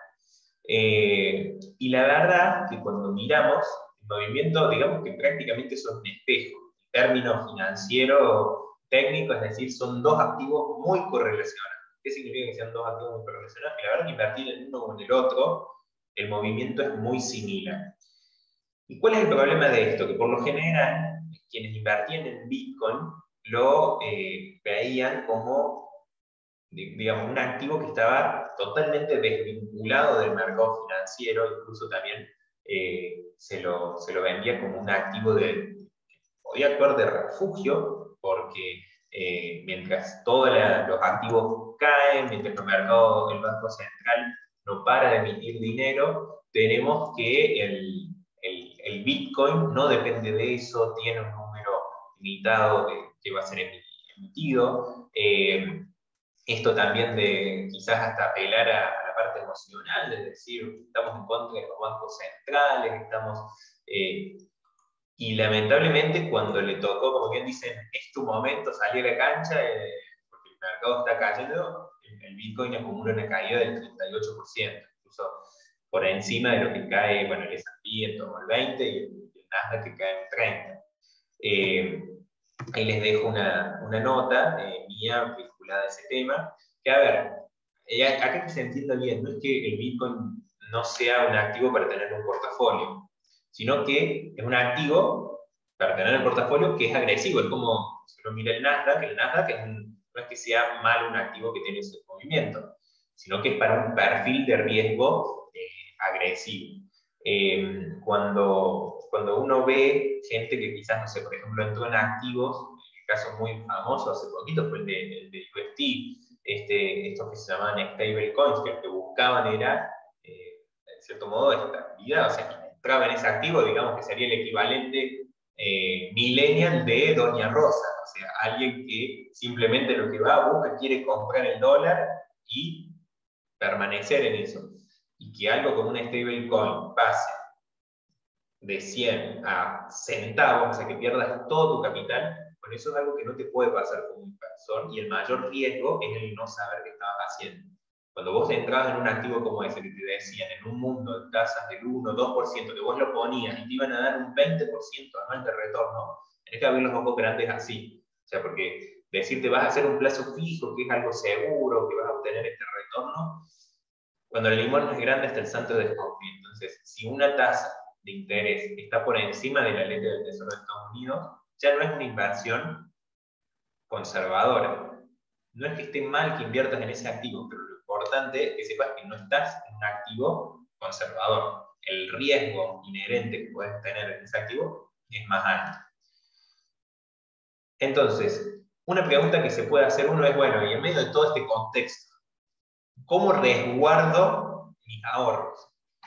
Y la verdad que cuando miramos el movimiento, digamos que prácticamente son un espejo, en términos financieros, técnicos, es decir, son dos activos muy correlacionados. ¿Qué significa que sean dos activos muy correlacionados? Que la verdad que invertir en uno o en el otro, el movimiento es muy similar. ¿Y cuál es el problema de esto? Que por lo general, quienes invertían en Bitcoin lo veían como, digamos, un activo que estaba totalmente desvinculado del mercado financiero, incluso también se lo vendía como un activo que podía actuar de refugio, porque mientras todos los activos caen, mientras el mercado, el Banco Central no para de emitir dinero, tenemos que el Bitcoin no depende de eso, tiene un número limitado que va a ser emitido. Esto también de quizás hasta apelar a la parte emocional, es decir, estamos en contra de los bancos centrales, y lamentablemente cuando le tocó, como bien dicen, es tu momento, salir a la cancha, porque el mercado está cayendo, el Bitcoin acumula una caída del 38%, incluso por encima de lo que cae, bueno, el S&P en torno al 20% y el Nasdaq que cae en 30%. Ahí les dejo una nota mía vinculada a ese tema, que a ver, acá que se entienda bien, no es que el Bitcoin no sea un activo para tener un portafolio, sino que es un activo para tener el portafolio que es agresivo. Es como, si uno mira el Nasdaq no es que sea mal un activo que tiene ese movimiento, sino que es para un perfil de riesgo agresivo. Cuando uno ve gente que quizás, no sé, por ejemplo, entró en activos, el caso muy famoso hace poquito fue el de UST, estos que se llamaban stable coins, que lo que buscaban era, en cierto modo, estabilidad, o sea, quien entraba en ese activo, digamos que sería el equivalente millennial de Doña Rosa, o sea, alguien que simplemente lo que va, busca, quiere comprar el dólar y permanecer en eso. Y que algo como un stablecoin pase de 100 a centavos, o sea, que pierdas todo tu capital, bueno, eso es algo que no te puede pasar como inversor, y el mayor riesgo es el no saber qué estabas haciendo. Cuando vos entrabas en un activo como ese que te decían, en un mundo de tasas del 1, 2%, que vos lo ponías y te iban a dar un 20% anual de retorno, tenés que abrir los ojos grandes así. O sea, porque decirte vas a hacer un plazo fijo, que es algo seguro, que vas a obtener este retorno, cuando el limón es grande hasta el santo desconfía. Entonces, si una tasa de interés está por encima de la ley del Tesoro de Estados Unidos, ya no es una inversión conservadora. No es que esté mal que inviertas en ese activo, pero lo importante es que sepas que no estás en un activo conservador. El riesgo inherente que puedes tener en ese activo es más alto. Entonces, una pregunta que se puede hacer uno es, bueno, y en medio de todo este contexto, ¿cómo resguardo mis ahorros?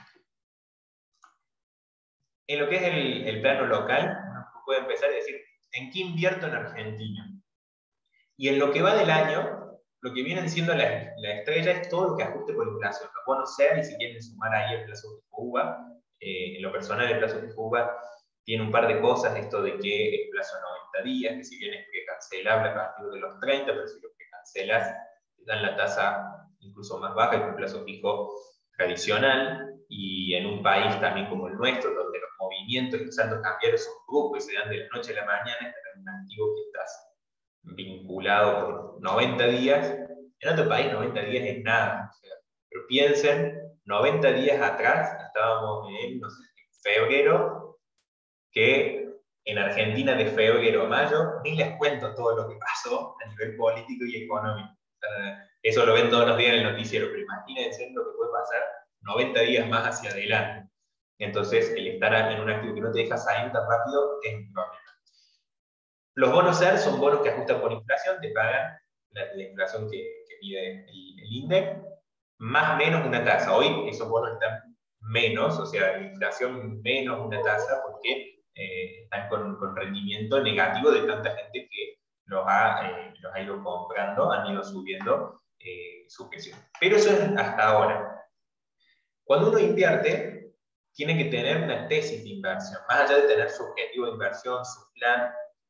En lo que es el plano local, uno puede empezar a decir, ¿en qué invierto en Argentina? Y en lo que va del año, lo que vienen siendo la estrella es todo lo que ajuste por inflación. Los bonos SER, y si quieren sumar ahí el plazo fijo UVA, en lo personal el plazo fijo UVA tiene un par de cosas, esto de que es plazo 90 días, que si bien es cancelable a partir de los 30, pero si lo que cancelas te dan la tasa incluso más baja que un plazo fijo tradicional, y en un país también como el nuestro, donde los movimientos y los saldos cambiarios son bruscos y se dan de la noche a la mañana, es un activo que estás vinculado por 90 días. En otro país 90 días es nada. O sea, pero piensen, 90 días atrás estábamos en, no sé, en febrero, que en Argentina de febrero a mayo, ni les cuento todo lo que pasó a nivel político y económico. O sea, eso lo ven todos los días en el noticiero, pero imagínense lo que puede pasar 90 días más hacia adelante. Entonces, el estar en un activo que no te deja salir tan rápido es un problema. Los bonos SER son bonos que ajustan por inflación, te pagan la inflación que pide el INDEC, más o menos una tasa. Hoy esos bonos están menos, o sea, la inflación menos una tasa, porque están con rendimiento negativo de tanta gente que los ha ido comprando, han ido subiendo su precio. Pero eso es hasta ahora. Cuando uno invierte, tiene que tener una tesis de inversión, más allá de tener su objetivo de inversión, su plan.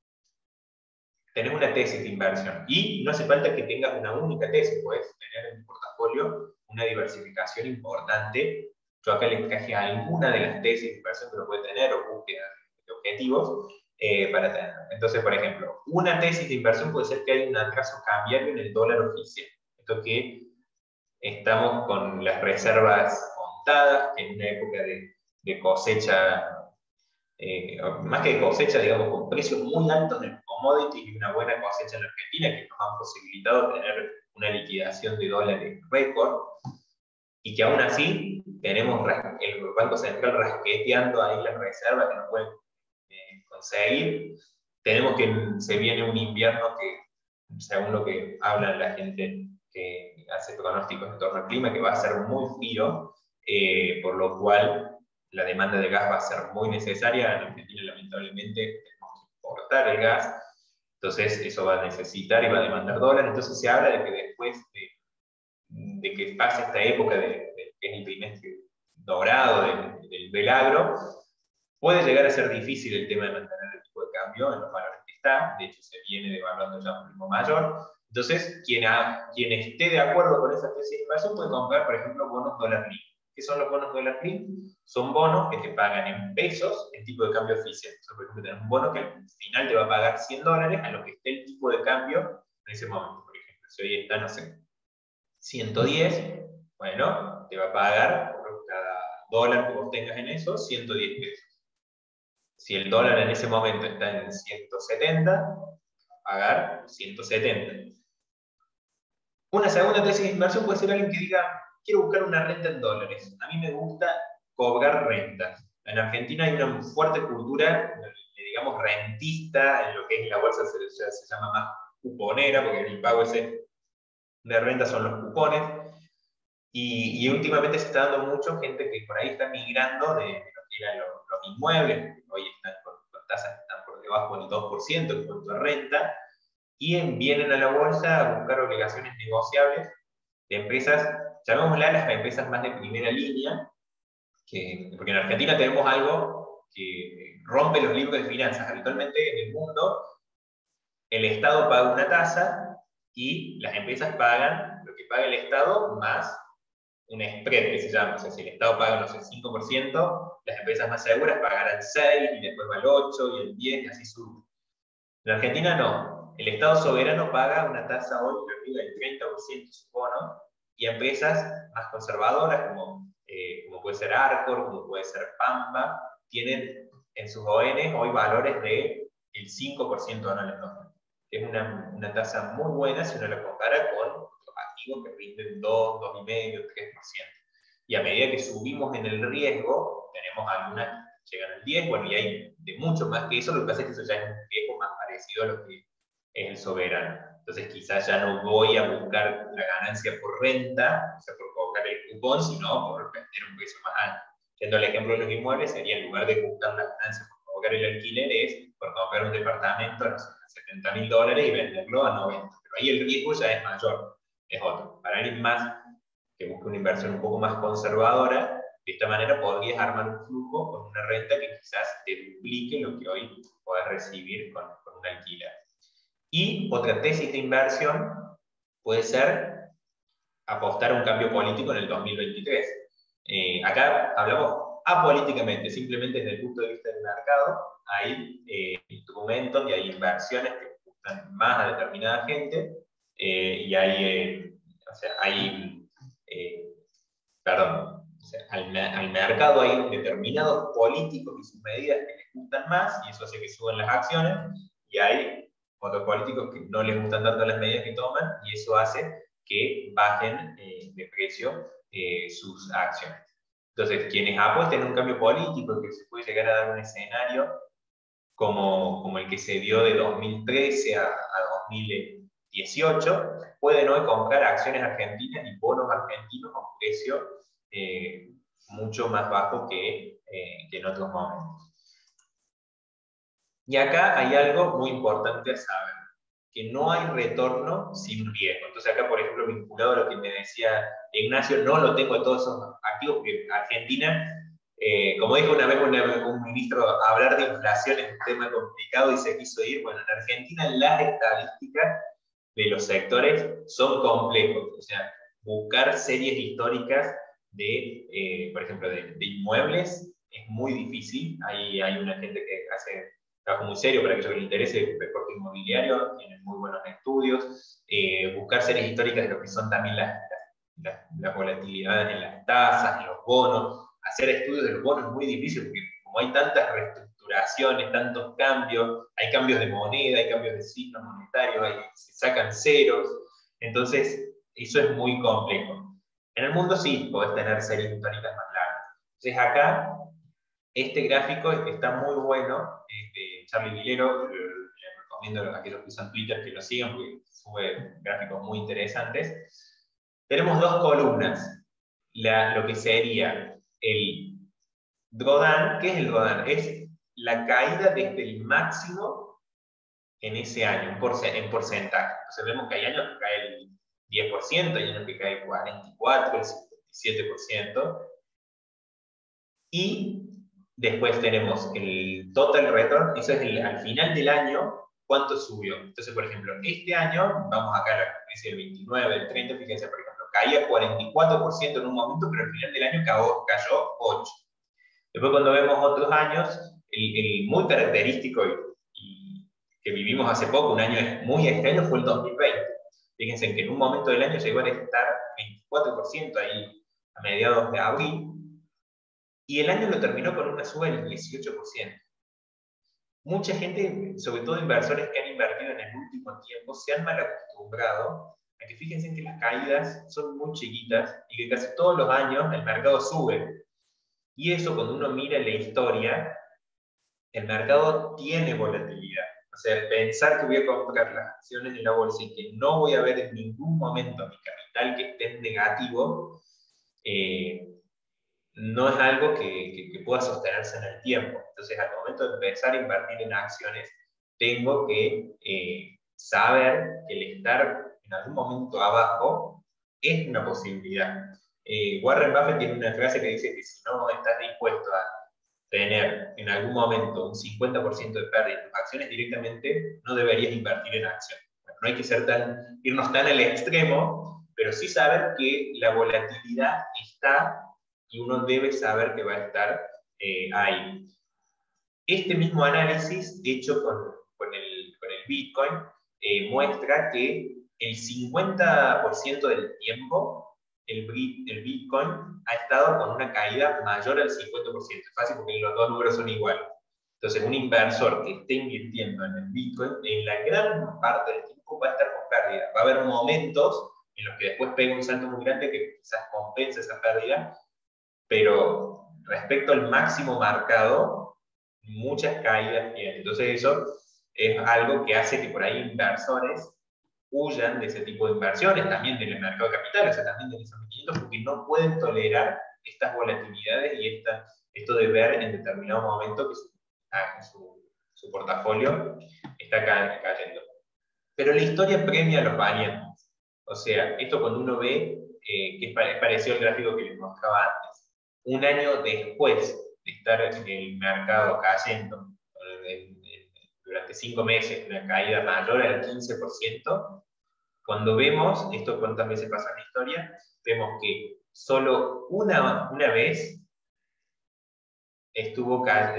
Tenés una tesis de inversión y no hace falta que tengas una única tesis, puedes tener en tu portafolio una diversificación importante. Yo acá les traje alguna de las tesis de inversión que uno puede tener o búsqueda de objetivos para tener. Entonces, por ejemplo, una tesis de inversión puede ser que hay un atraso cambiario en el dólar oficial. Esto que estamos con las reservas contadas en una época de cosecha. Más que de cosecha, digamos, con precios muy altos de commodities y una buena cosecha en Argentina que nos han posibilitado tener una liquidación de dólares récord, y que aún así tenemos el Banco Central rasqueteando ahí las reservas que no pueden conseguir. Tenemos que se viene un invierno que según lo que habla la gente que hace pronósticos en torno al clima, que va a ser muy frío, por lo cual la demanda de gas va a ser muy necesaria. En Argentina, lamentablemente, tenemos que importar el gas, entonces eso va a necesitar y va a demandar dólares. Entonces se habla de que después de que pase esta época que es el trimestre dorado del agro, puede llegar a ser difícil el tema de mantener el tipo de cambio en los valores que está. De hecho, se viene devaluando ya un ritmo mayor. Entonces, quien esté de acuerdo con esa tesis de inversión puede comprar, por ejemplo, bonos dólar link. ¿Qué son los bonos dólar link? Son bonos que te pagan en pesos el tipo de cambio oficial. Entonces, por ejemplo, tenés un bono que al final te va a pagar $100 a lo que esté el tipo de cambio en ese momento. Por ejemplo, si hoy está, no sé, 110, bueno, te va a pagar por cada dólar que vos tengas en eso, 110 pesos. Si el dólar en ese momento está en 170, va a pagar 170. Una segunda tesis de inversión puede ser alguien que diga, quiero buscar una renta en dólares. A mí me gusta cobrar rentas. En Argentina hay una fuerte cultura, digamos, rentista, en lo que es la bolsa se llama más cuponera, porque el pago ese de renta son los cupones. Y últimamente se está dando mucho gente que por ahí está migrando de lo que eran los inmuebles, que hoy están con tasas que están por debajo del 2% en cuanto a renta, y vienen a la bolsa a buscar obligaciones negociables de empresas, llamémoslas las empresas más de primera línea, porque en Argentina tenemos algo que rompe los libros de finanzas. Habitualmente en el mundo el Estado paga una tasa y las empresas pagan lo que paga el Estado más un spread que se llama. O sea, si el Estado paga, no sé, 5%, las empresas más seguras pagarán 6 y después va el 8 y el 10 y así sube. En Argentina no. El Estado soberano paga una tasa hoy arriba del 30%, supongo, y empresas más conservadoras como puede ser Arcor, como puede ser Pampa, tienen en sus ON hoy valores del 5% anual, que es una tasa muy buena si uno la compara con los activos que rinden 2, 2,5, 3%. Y a medida que subimos en el riesgo, tenemos algunas que llegan al 10, bueno, y hay de mucho más que eso. Lo que pasa es que eso ya es un riesgo más parecido a lo que es el soberano. Entonces quizás ya no voy a buscar la ganancia por renta, o sea, por colocar el cupón, sino por vender un precio más alto. Yendo al ejemplo de los inmuebles, sería en lugar de buscar la ganancia por colocar el alquiler, es por comprar un departamento, no sé, a $70.000 y venderlo a 90. Pero ahí el riesgo ya es mayor, es otro. Para alguien más que busque una inversión un poco más conservadora, de esta manera podrías armar un flujo con una renta que quizás te duplique lo que hoy podés recibir con un alquiler. Y otra tesis de inversión puede ser apostar a un cambio político en el 2023. Acá hablamos apolíticamente, simplemente desde el punto de vista del mercado. Hay instrumentos y hay inversiones que gustan más a determinada gente, y hay, o sea, perdón, o sea, al mercado hay determinados políticos y sus medidas que les gustan más, y eso hace que suban las acciones, y hay otros políticos que no les gustan tanto las medidas que toman, y eso hace que bajen de precio sus acciones. Entonces, quienes apuesten a un cambio político que se puede llegar a dar un escenario como el que se dio de 2013 a 2018, pueden hoy comprar acciones argentinas y bonos argentinos a un precio mucho más bajo que en otros momentos. Y acá hay algo muy importante a saber, que no hay retorno sin riesgo. Entonces acá, por ejemplo, vinculado a lo que me decía Ignacio, no lo tengo de todos esos activos, porque Argentina, como dijo una vez un ministro, hablar de inflación es un tema complicado y se quiso ir. Bueno, en Argentina las estadísticas de los sectores son complejos. O sea, buscar series históricas por ejemplo, de inmuebles es muy difícil. Hay una gente que hace trabajo muy serio para aquellos que les interese el reporte inmobiliario, tienen muy buenos estudios. Buscar series históricas de lo que son también las volatilidades en las tasas, en los bonos. Hacer estudios de los bonos es muy difícil porque como hay tantas reestructuraciones, tantos cambios, hay cambios de moneda, hay cambios de signo monetario, se sacan ceros, entonces eso es muy complejo. En el mundo sí, podés tener series históricas más largas. Entonces acá, este gráfico está muy bueno, es de Charlie Vilero, le recomiendo recomiendo a aquellos que usan Twitter que lo sigan porque sube gráficos muy interesantes. Tenemos dos columnas. Lo que sería el drawdown. ¿Qué es el drawdown? Es la caída desde el máximo en ese año, en porcentaje. Entonces vemos que hay años que cae el 10%, hay años que cae el 44%, el 57%. Y después tenemos el total return, eso es al final del año, cuánto subió. Entonces, por ejemplo, este año, vamos acá a la crisis del 29, del 30, fíjense, por ejemplo, caía 44% en un momento, pero al final del año cayó 8%. Después, cuando vemos otros años, el muy característico y que vivimos hace poco, un año muy extraño, fue el 2020. Fíjense que en un momento del año llegó a estar 24% ahí a mediados de abril, y el año lo terminó con una suba del 18%. Mucha gente, sobre todo inversores que han invertido en el último tiempo, se han mal acostumbrado a que fíjense que las caídas son muy chiquitas y que casi todos los años el mercado sube. Y eso, cuando uno mira la historia, el mercado tiene volatilidad. O sea, pensar que voy a comprar las acciones de la bolsa y que no voy a ver en ningún momento mi capital que esté en negativo, no es algo que pueda sostenerse en el tiempo. Entonces, al momento de empezar a invertir en acciones, tengo que saber que el estar en algún momento abajo es una posibilidad. Warren Buffett tiene una frase que dice que si no estás dispuesto a tener en algún momento un 50% de pérdida en tus acciones, directamente no deberías invertir en acciones. Bueno, no hay que irnos tan al extremo, pero sí saber que la volatilidad está y uno debe saber que va a estar ahí. Este mismo análisis hecho con el Bitcoin muestra que el 50% del tiempo el Bitcoin ha estado con una caída mayor al 50%. Es fácil porque los dos números son iguales. Entonces, un inversor que esté invirtiendo en el Bitcoin, en la gran parte del tiempo va a estar con pérdida. Va a haber momentos en los que después pega un salto muy grande que quizás compensa esa pérdida, pero respecto al máximo marcado, muchas caídas tiene. Entonces eso es algo que hace que por ahí inversores huyan de ese tipo de inversiones, también del mercado de capital, o sea, también del S&P 500, porque no pueden tolerar estas volatilidades y esto de ver en determinado momento que su portafolio está cayendo. Pero la historia premia a los valientes. O sea, esto cuando uno ve, que es parecido al gráfico que les mostraba antes, un año después de estar en el mercado cayendo, durante 5 meses, una caída mayor al 15%, cuando vemos, esto cuántas veces pasa en la historia, vemos que solo una vez estuvo,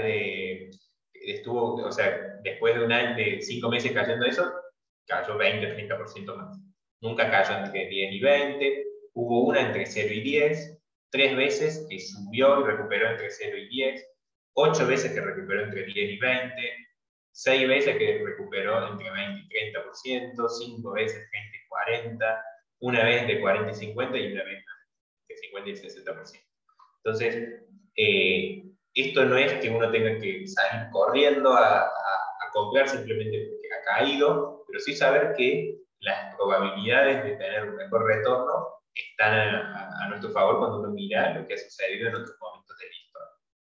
o sea, después de un año, de 5 meses cayendo eso, cayó 20-30% más. Nunca cayó entre 10 y 20, hubo una entre 0 y 10, 3 veces que subió y recuperó entre 0 y 10, 8 veces que recuperó entre 10 y 20, 6 veces que recuperó entre 20 y 30%, 5 veces 20 y 40, una vez de 40 y 50 y una vez de 50 y 60%. Entonces, esto no es que uno tenga que salir corriendo a comprar simplemente porque ha caído, pero sí saber que las probabilidades de tener un mejor retorno están a nuestro favor cuando uno mira lo que ha sucedido en otros momentos de la historia.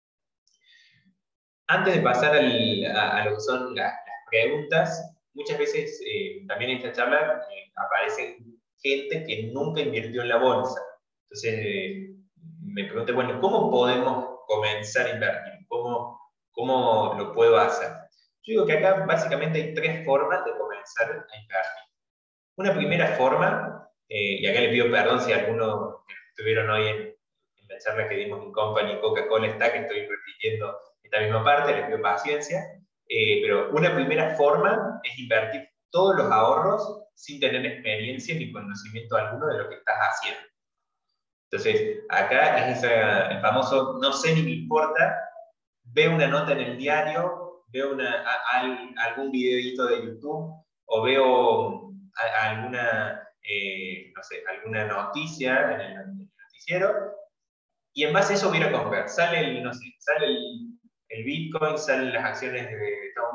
Antes de pasar a lo que son las preguntas, muchas veces también en esta charla aparecen gente que nunca invirtió en la bolsa. Entonces, me pregunté, bueno, ¿cómo podemos comenzar a invertir? ¿Cómo lo puedo hacer? Yo digo que acá básicamente hay 3 formas de comenzar a invertir. Una primera forma, y acá le pido perdón si algunos estuvieron hoy en la charla que dimos en Company Coca-Cola está, que estoy repitiendo esta misma parte, les pido paciencia, pero una primera forma es invertir todos los ahorros sin tener experiencia ni conocimiento alguno de lo que estás haciendo. Entonces, acá es el famoso no sé ni me importa, veo una nota en el diario, veo algún videito de YouTube o veo alguna, no sé, alguna noticia en el noticiero y en base a eso voy a comprar. Sale el Bitcoin, salen las acciones de Estados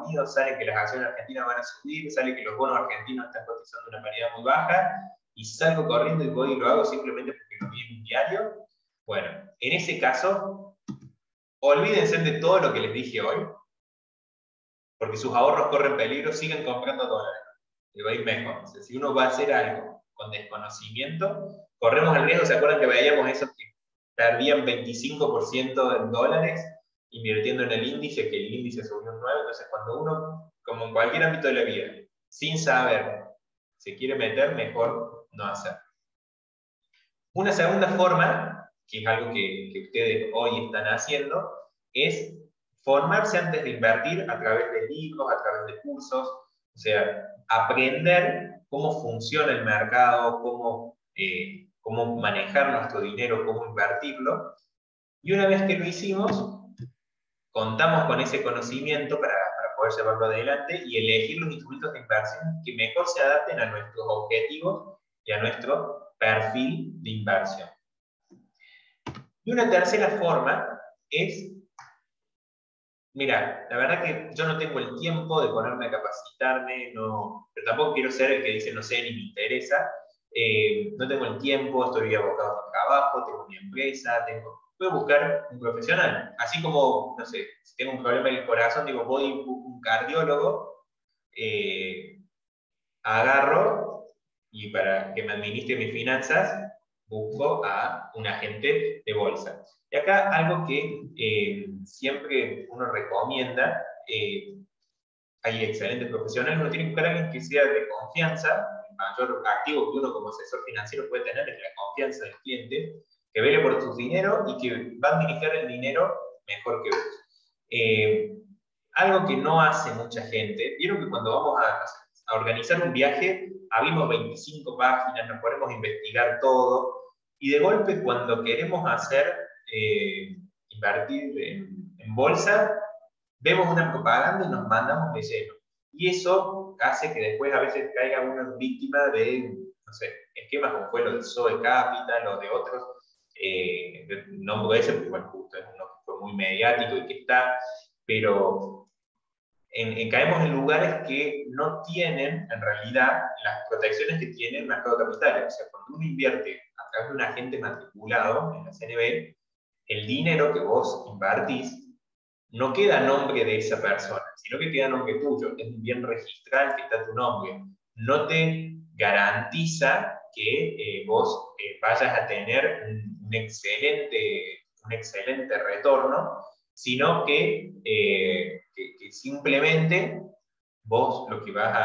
Unidos, sale que las acciones argentinas van a subir, sale que los bonos argentinos están cotizando una paridad muy baja, y salgo corriendo y voy y lo hago simplemente porque lo vi en un diario. Bueno, en ese caso, olvídense de todo lo que les dije hoy, porque sus ahorros corren peligro, sigan comprando dólares, le va a ir mejor. O sea, si uno va a hacer algo con desconocimiento, corremos el riesgo. ¿Se acuerdan que veíamos esos que perdían 25% en dólares invirtiendo en el índice, que el índice subió un 9%? Entonces, cuando uno, como en cualquier ámbito de la vida, sin saber, se quiere meter, mejor no hacer. Una segunda forma, que es algo que ustedes hoy están haciendo, es formarse antes de invertir a través de libros, a través de cursos, o sea, aprender cómo funciona el mercado, cómo manejar nuestro dinero, cómo invertirlo. Y una vez que lo hicimos, contamos con ese conocimiento para poder llevarlo adelante y elegir los instrumentos de inversión que mejor se adapten a nuestros objetivos y a nuestro perfil de inversión. Y una tercera forma es, mira, la verdad que yo no tengo el tiempo de ponerme a capacitarme, no, pero tampoco quiero ser el que dice no sé ni me interesa. No tengo el tiempo, estoy abocado a trabajo, tengo mi empresa, voy a buscar un profesional. Así como, no sé, si tengo un problema en el corazón, digo, voy y busco un cardiólogo, agarro y para que me administre mis finanzas, busco a un agente de bolsa. Y acá algo que siempre uno recomienda, hay excelentes profesionales, uno tiene que buscar a alguien que sea de confianza. El mayor activo que uno como asesor financiero puede tener es la confianza del cliente, que vele por tu dinero y que va a administrar el dinero mejor que vos. Algo que no hace mucha gente, vieron que cuando vamos a organizar un viaje, abrimos 25 páginas, nos ponemos a investigar todo, y de golpe cuando queremos invertir en bolsa, vemos una propaganda y nos mandamos de lleno. Y eso hace que después a veces caiga uno víctima de, no sé, esquemas como fue lo de Zoe Capital o de otros. No puede ser, porque bueno, justo es uno que fue muy mediático y que está, pero caemos en lugares que no tienen en realidad las protecciones que tiene el mercado de capitales. O sea, cuando uno invierte a través de un agente matriculado en la CNB, el dinero que vos invertís no queda a nombre de esa persona, sino que queda a nombre tuyo. Es un bien registral que está a tu nombre. No te garantiza que vos vayas a tener un excelente retorno, sino que simplemente vos lo que vas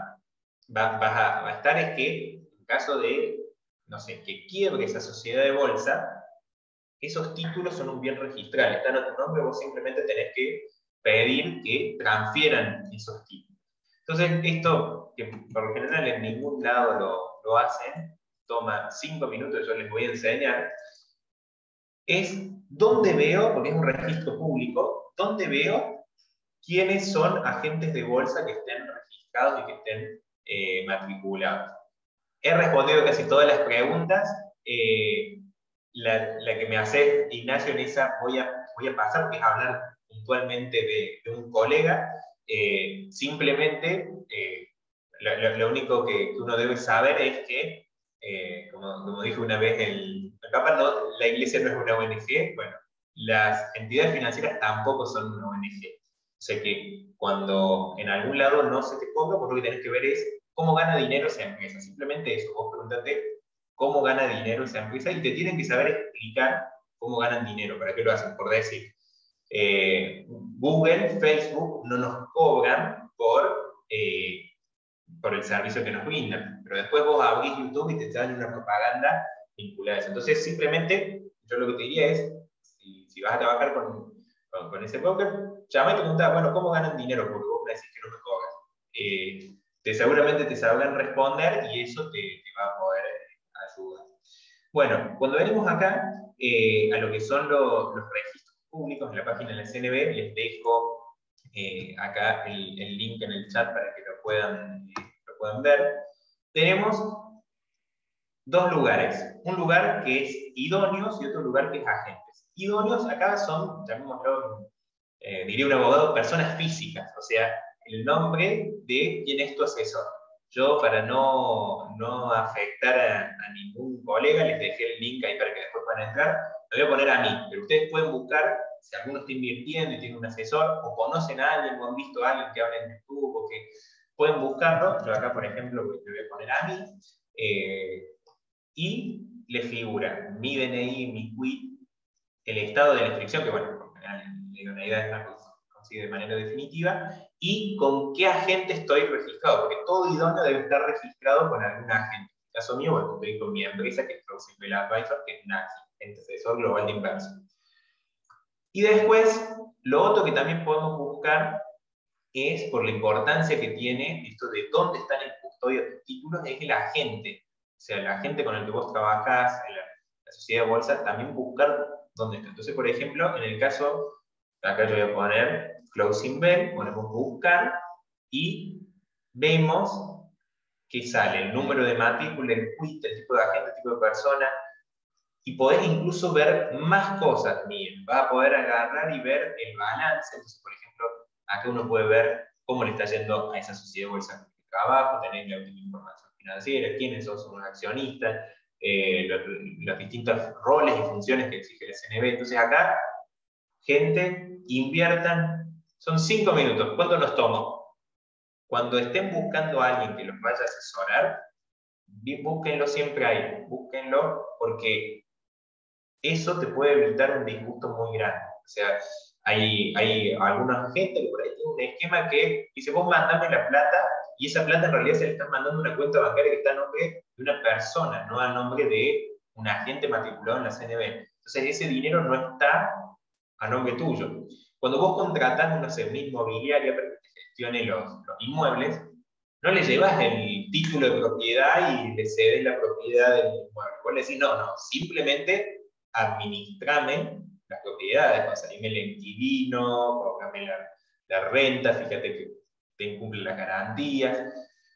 a estar es que en caso de, no sé, que quiebre esa sociedad de bolsa, esos títulos son un bien registral, están a tu nombre, vos simplemente tenés que pedir que transfieran esos títulos. Entonces, esto, que por lo general en ningún lado lo hacen, toma 5 minutos, yo les voy a enseñar, es dónde veo, porque es un registro público, dónde veo quiénes son agentes de bolsa que estén registrados y que estén matriculados. He respondido casi todas las preguntas. La que me hace Ignacio en esa voy a pasar, porque es hablar puntualmente de un colega. Simplemente, lo único que uno debe saber es que, como dijo una vez capaz no, la iglesia no es una ONG, bueno, las entidades financieras tampoco son una ONG. O sea que cuando en algún lado no se te cobra, pues lo que tenés que ver es cómo gana dinero esa empresa. Simplemente eso, vos pregúntate cómo gana dinero esa empresa y te tienen que saber explicar cómo ganan dinero. ¿Para qué lo hacen? Por decir, Google, Facebook no nos cobran por el servicio que nos brindan, pero después vos abrís YouTube y te dan una propaganda vinculada a eso. Entonces, simplemente, yo lo que te diría es, si vas a trabajar con ese broker, llama y te pregunta, bueno, ¿cómo ganan dinero? Porque vos me decís que no me cobran. Seguramente te sabrán responder y eso te va a poder ayudar. Bueno, cuando venimos acá a lo que son los registros públicos en la página de la CNB, les dejo acá el link en el chat para que lo puedan ver. Tenemos dos lugares. Un lugar que es idóneos y otro lugar que es agentes. Idóneos acá son, llamémoslo, diría un abogado, personas físicas. O sea, el nombre de quién es tu asesor. Yo, para no afectar a ningún colega, les dejé el link ahí para que después puedan entrar. Lo voy a poner a mí, pero ustedes pueden buscar, si alguno está invirtiendo y tiene un asesor, o conocen a alguien, o han visto a alguien que habla en YouTube, o que pueden buscarlo. Yo acá, por ejemplo, le voy a poner a mí, y le figura mi DNI, mi quit, el estado de la inscripción, que bueno, por general la idoneidad es una consigue de manera definitiva, y con qué agente estoy registrado, porque todo idóneo debe estar registrado con algún agente. En el caso mío, bueno, estoy con mi empresa, que es Closing Bell Advisor, que es un agente asesor global de inversión. Y después, lo otro que también podemos buscar es, por la importancia que tiene esto de dónde están en custodia tus títulos, es el agente. O sea, el agente con el que vos trabajás, la sociedad de bolsa, también buscar dónde está. Entonces, por ejemplo, en el caso, acá yo voy a poner Closing Bell, ponemos buscar y vemos que sale el número de matrícula, el quit, el tipo de agente, el tipo de persona, y podés incluso ver más cosas. Bien, vas a poder agarrar y ver el balance. Entonces, por ejemplo, acá uno puede ver cómo le está yendo a esa sociedad de bolsa de trabajo, tener la última información financiera, quiénes son sus accionistas, los distintos roles y funciones que exige el SNB. Entonces acá, gente, inviertan, son 5 minutos. ¿Cuánto nos tomó? Cuando estén buscando a alguien que los vaya a asesorar, búsquenlo siempre ahí, búsquenlo, porque eso te puede evitar un disgusto muy grande. O sea, hay alguna gente que por ahí tiene un esquema que dice, vos mandame la plata, y esa plata en realidad se le está mandando una cuenta bancaria que está a nombre de una persona, no a nombre de un agente matriculado en la CNB. Entonces ese dinero no está a nombre tuyo. Cuando vos contratás una inmobiliaria para que te gestione los inmuebles, no le llevas el título de propiedad y le cedes la propiedad del inmueble. Vos le decís, no, simplemente administrame las propiedades, pasarme el inquilino, cobrame la renta, fíjate que te incumple las garantías.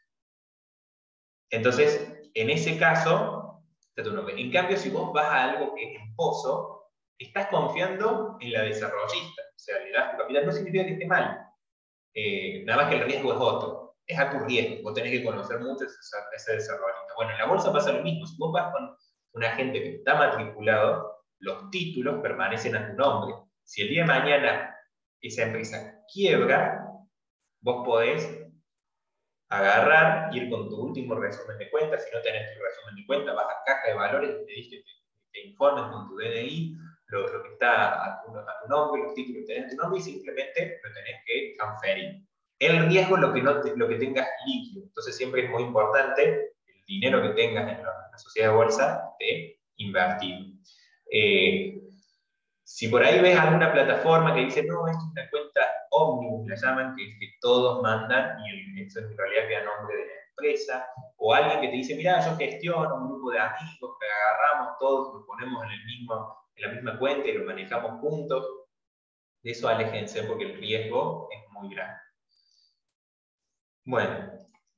Entonces, en ese caso, en cambio, si vos vas a algo que es en pozo, estás confiando en la desarrollista. O sea, le das tu capital, no significa que esté mal. Nada más que el riesgo es otro. Es a tu riesgo. Vos tenés que conocer mucho ese desarrollista. Bueno, en la bolsa pasa lo mismo. Si vos vas con un agente que está matriculado, los títulos permanecen a tu nombre. Si el día de mañana esa empresa quiebra, vos podés agarrar, ir con tu último resumen de cuentas. Si no tenés tu resumen de cuentas, vas a caja de valores y pedís que te informen con tu DNI lo que está a tu nombre, los títulos que tenés tu nombre, y simplemente lo tenés que transferir. El riesgo es lo que tengas líquido. Entonces siempre es muy importante el dinero que tengas en la sociedad de bolsa de invertir. Si por ahí ves alguna plataforma que dice, no, esto es una cuenta ómnibus, la llaman, que es que todos mandan y eso en realidad queda a nombre de la empresa, o alguien que te dice, mira, yo gestiono un grupo de amigos que agarramos todos, lo ponemos en la misma cuenta y lo manejamos juntos, de eso aléjense porque el riesgo es muy grande. Bueno,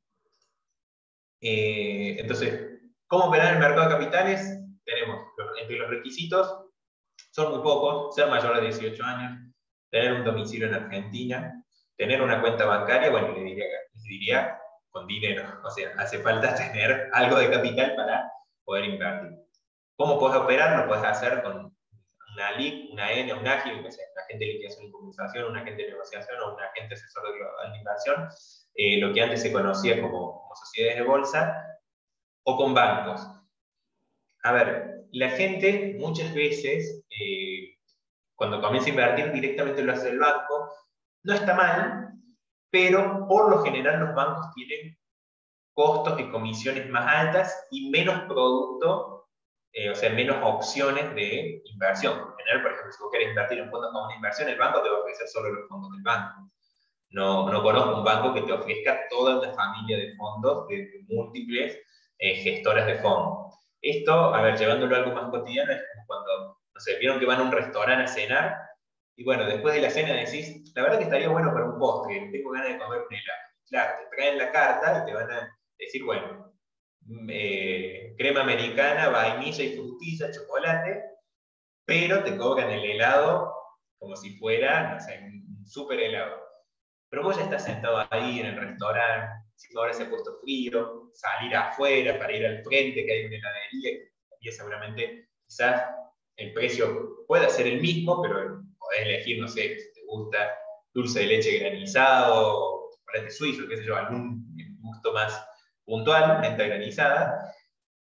entonces, ¿cómo operar en el mercado de capitales? Tenemos entre los requisitos, son muy pocos, ser mayor de 18 años, tener un domicilio en Argentina, tener una cuenta bancaria, bueno, les diría con dinero, o sea, hace falta tener algo de capital para poder invertir. ¿Cómo puedes operar? Lo puedes hacer con una LIC, una N, un AGI, un agente de liquidación y compensación, un agente de negociación o un agente asesor de inversión, lo que antes se conocía como sociedades de bolsa, o con bancos. A ver, la gente muchas veces, cuando comienza a invertir, directamente lo hace el banco. No está mal, pero por lo general los bancos tienen costos y comisiones más altas y menos producto, o sea, menos opciones de inversión. Por general, por ejemplo, si vos querés invertir en fondos como una inversión, el banco te va a ofrecer solo los fondos del banco. No conozco un banco que te ofrezca toda una familia de fondos de múltiples gestoras de fondos. Esto, a ver, llevándolo a algo más cotidiano, es como cuando, no sé, vieron que van a un restaurante a cenar, y bueno, después de la cena decís, la verdad que estaría bueno para un postre, tengo ganas de comer un helado. Claro, te traen la carta y te van a decir, bueno, crema americana, vainilla y frutilla, chocolate, pero te cobran el helado como si fuera, no sé, un super helado. pero vos ya estás sentado ahí en el restaurante, si ahora se ha puesto frío, salir afuera para ir al frente, que hay una heladería, y seguramente quizás el precio pueda ser el mismo, pero podés elegir, no sé, si te gusta dulce de leche granizado, chocolate suizo, qué sé yo, algún gusto más puntual, menta granizada,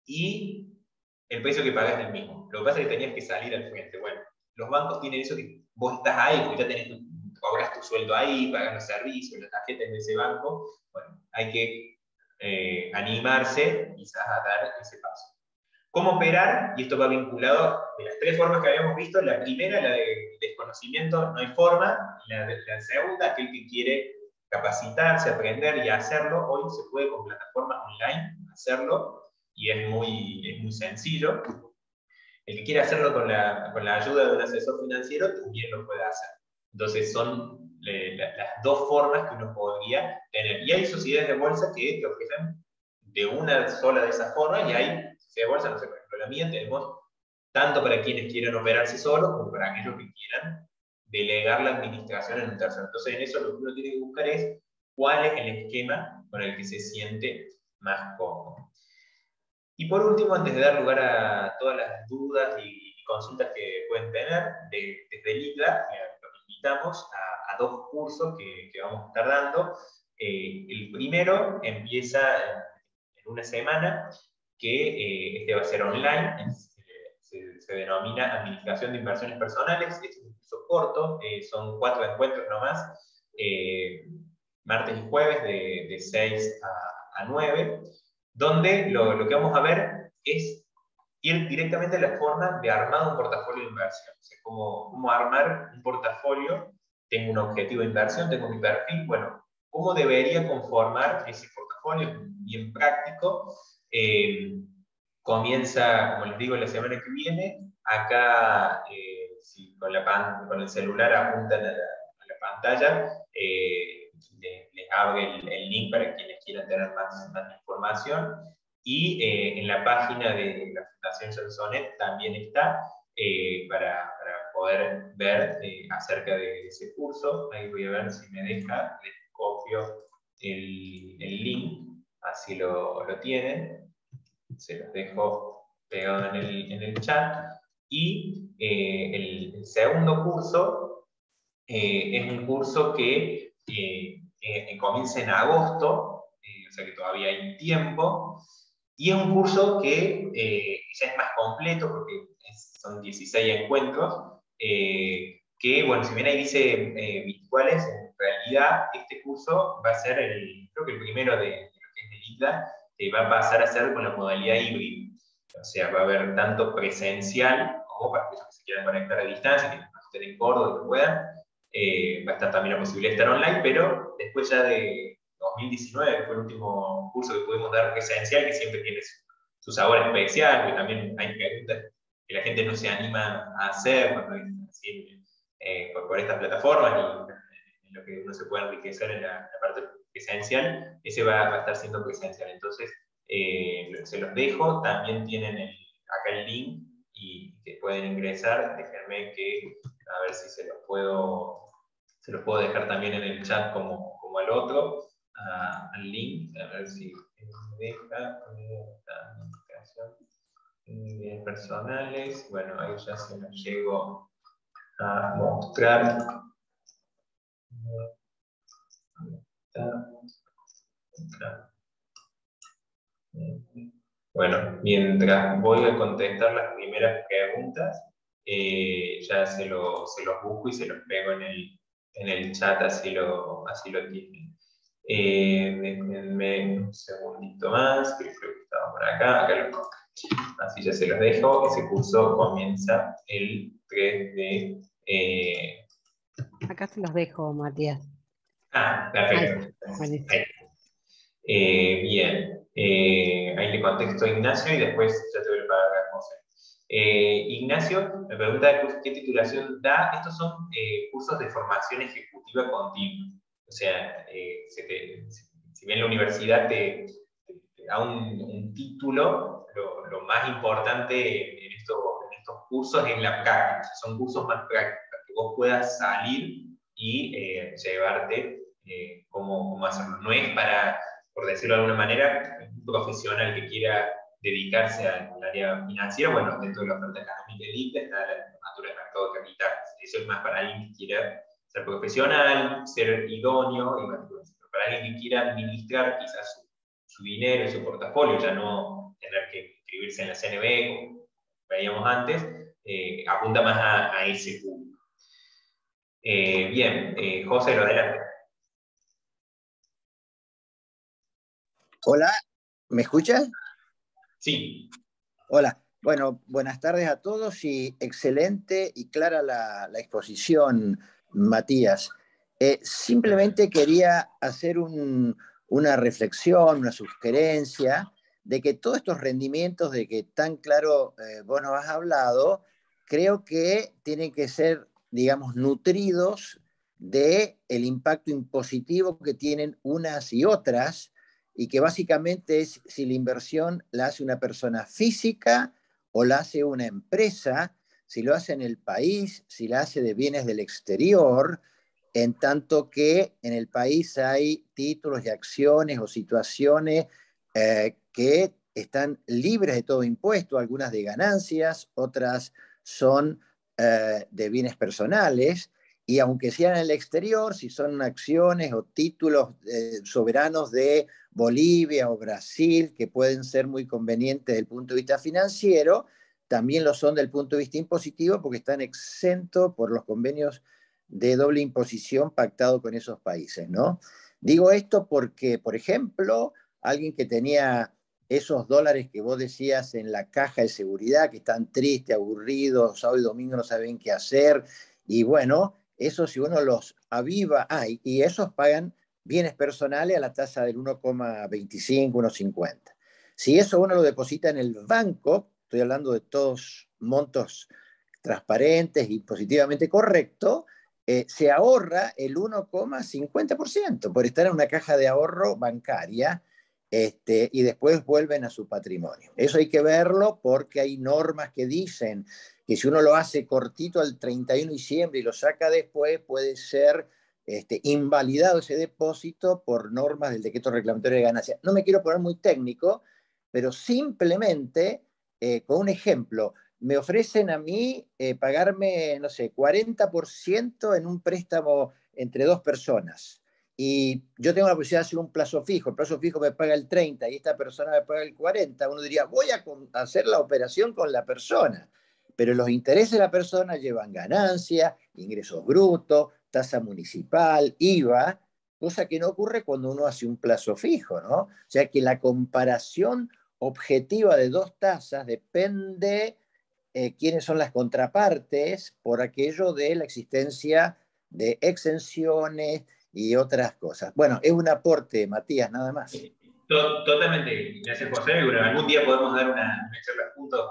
y el precio que pagás es el mismo. Lo que pasa es que tenías que salir al frente. Bueno, los bancos tienen eso que vos estás ahí, porque ya tenés cobras tu sueldo ahí, pagas los servicios, las tarjetas de ese banco. Bueno, hay que animarse quizás a dar ese paso. ¿Cómo operar? Y esto va vinculado de las tres formas que habíamos visto. La primera, la de desconocimiento, no hay forma. La segunda, aquel que quiere capacitarse, aprender y hacerlo. Hoy se puede con plataformas online hacerlo y es muy sencillo. El que quiere hacerlo con la ayuda de un asesor financiero también lo puede hacer. Entonces son las dos formas que uno podría tener. Y hay sociedades de bolsa que te ofrecen de una sola de esas formas y hay sociedades de bolsa, no sé, por ejemplo, la mía tenemos tanto para quienes quieran operarse solos como para aquellos que quieran delegar la administración en un tercero. Entonces en eso lo que uno tiene que buscar es cuál es el esquema con el que se siente más cómodo. Y por último, antes de dar lugar a todas las dudas y consultas que pueden tener, desde el ICLA los invitamos a dos cursos que vamos a estar dando. El primero empieza en una semana, que este va a ser online, se denomina Administración de Inversiones Personales. Este es un curso corto, son 4 encuentros nomás, martes y jueves de 6 a 9, donde lo que vamos a ver es ir directamente a la forma de armar un portafolio de inversión. O sea, cómo armar un portafolio. Tengo un objetivo de inversión, tengo mi perfil, bueno, ¿cómo debería conformar ese portafolio? Bien práctico. Comienza, como les digo, la semana que viene. Acá, si con el celular apuntan a la pantalla, les abre el link para quienes quieran tener más información. Y en la página de la Fundación Johnsonet también está para poder ver acerca de ese curso. Ahí voy a ver si me deja, les copio el link, así lo tienen. Se los dejo pegado en el chat. Y el segundo curso es un curso que comienza en agosto, o sea que todavía hay tiempo, y es un curso que ya es más completo porque son 16 encuentros, que, bueno, si bien ahí dice virtuales, en realidad este curso va a ser, creo que el primero de lo que es el ICLA, va a pasar a ser con la modalidad híbrida. O sea, va a haber tanto presencial como para aquellos que se quieran conectar a distancia, que no estén en Córdoba y que puedan. Va a estar también la posibilidad de estar online, pero después ya de 2019, que fue el último curso que pudimos dar presencial, que siempre tiene su sabor especial, que también hay preguntas que la gente no se anima a hacer cuando es así, por estas plataformas y en lo que uno se puede enriquecer en la parte presencial. Ese va a estar siendo presencial. Entonces, se los dejo. También tienen acá el link y que pueden ingresar. Déjenme que, a ver si se los puedo dejar también en el chat como al otro, al link, a ver si me deja. Administración de bienes personales. Bueno, ahí ya se los llego a mostrar. Bueno, mientras voy a contestar las primeras preguntas, ya se los busco y se los pego en el chat, así lo tienen. Déjenme un segundito más, que creo que estaba por acá lo encontré. Así ya se los dejo. Ese curso comienza el 3 de... Acá se los dejo, Matías. Perfecto. Ahí. Bien. Ahí le contesto a Ignacio y después ya te voy a pagar a José. Ignacio me pregunta qué titulación da. Estos son cursos de formación ejecutiva continua. O sea, si bien la universidad te da un título, lo más importante en estos cursos es la práctica. Son cursos más prácticos, que vos puedas salir y llevarte cómo hacerlo. No es para, por decirlo de alguna manera, un profesional que quiera dedicarse al área financiera. Bueno, dentro de la oferta académica de ICTA está la diplomatura de mercado de capital. Eso es más para alguien que quiera ser profesional, ser idóneo, y bueno, para alguien que quiera administrar quizás su dinero, su portafolio, ya no tener que inscribirse en la CNB, como veíamos antes, apunta más a ese público. Bien, José, lo adelante. Hola, ¿me escuchas? Sí. Hola, bueno, buenas tardes a todos y excelente y clara la exposición, Matías. Simplemente quería hacer una reflexión, una sugerencia de que todos estos rendimientos de que tan claro vos nos has hablado, creo que tienen que ser, digamos, nutridos del impacto impositivo que tienen unas y otras, y que básicamente es si la inversión la hace una persona física o la hace una empresa, si lo hace en el país, si la hace de bienes del exterior, en tanto que en el país hay títulos y acciones o situaciones que están libres de todo impuesto, algunas de ganancias, otras son de bienes personales, y aunque sean en el exterior, si son acciones o títulos soberanos de Bolivia o Brasil, que pueden ser muy convenientes desde el punto de vista financiero, también lo son desde el punto de vista impositivo porque están exentos por los convenios de doble imposición pactado con esos países, ¿no? Digo esto porque, por ejemplo, alguien que tenía esos dólares que vos decías en la caja de seguridad, que están tristes, aburridos, sábado y domingo no saben qué hacer, y bueno, eso si uno los aviva, y esos pagan bienes personales a la tasa del 1,25, 1,50. Si eso uno lo deposita en el banco, estoy hablando de todos montos transparentes y positivamente correctos, se ahorra el 1,50% por estar en una caja de ahorro bancaria, y después vuelven a su patrimonio. Eso hay que verlo porque hay normas que dicen que si uno lo hace cortito al 31 de diciembre y lo saca después, puede ser invalidado ese depósito por normas del decreto reclamatorio de ganancias. No me quiero poner muy técnico, pero simplemente, con un ejemplo, me ofrecen a mí pagarme, no sé, 40% en un préstamo entre dos personas. Y yo tengo la posibilidad de hacer un plazo fijo. El plazo fijo me paga el 30 y esta persona me paga el 40. Uno diría, voy a hacer la operación con la persona. Pero los intereses de la persona llevan ganancia, ingresos brutos, tasa municipal, IVA, cosa que no ocurre cuando uno hace un plazo fijo, ¿no? O sea que la comparación objetiva de dos tasas depende quiénes son las contrapartes por aquello de la existencia de exenciones y otras cosas. Bueno, es un aporte, Matías, nada más. Totalmente, gracias José. Bueno, algún día podemos dar una charla juntos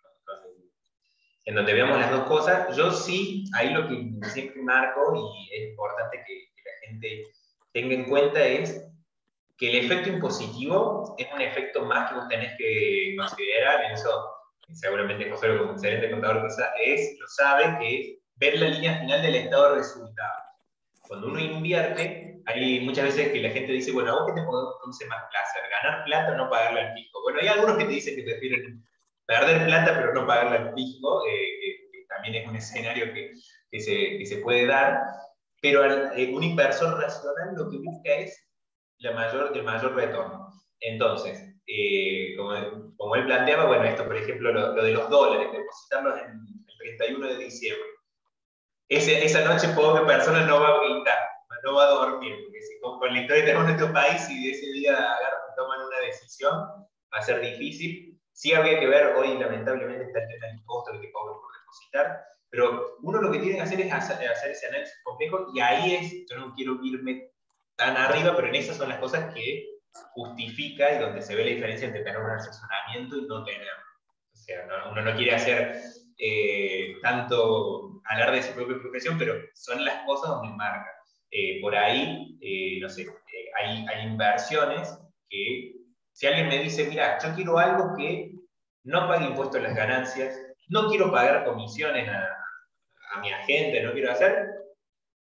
en donde veamos las dos cosas. Yo sí, ahí lo que siempre marco y es importante que la gente tenga en cuenta es que el efecto impositivo es un efecto más que vos tenés que considerar. En eso seguramente José, como excelente contador que lo sabe, que es ver la línea final del estado de resultados. Cuando uno invierte, hay muchas veces que la gente dice, bueno, ¿a vos qué te produce más placer? ¿Ganar plata o no pagarle al fisco? Bueno, hay algunos que te dicen que prefieren perder plata pero no pagarle al fisco, que también es un escenario que se puede dar, pero un inversor racional lo que busca es el mayor retorno. Entonces, como él planteaba, bueno, esto, por ejemplo, lo de los dólares, depositarlos en el 31 de diciembre. Esa noche pobre persona no va a brindar, no va a dormir, porque si con la historia que tenemos en nuestro país y de ese día toman una decisión, va a ser difícil. Sí habría que ver, hoy lamentablemente está el tema del costo que te cobran por depositar, pero uno lo que tiene que hacer es hacer ese análisis complejo, y ahí es, yo no quiero irme tan arriba, pero en esas son las cosas que justifica y donde se ve la diferencia entre tener un asesoramiento y no tenerlo. O sea, uno no quiere hacer tanto hablar de su propia profesión, pero son las cosas donde marca. Por ahí, no sé, hay inversiones que, si alguien me dice, mira, yo quiero algo que no pague impuestos en las ganancias, no quiero pagar comisiones a mi agente, no quiero hacer,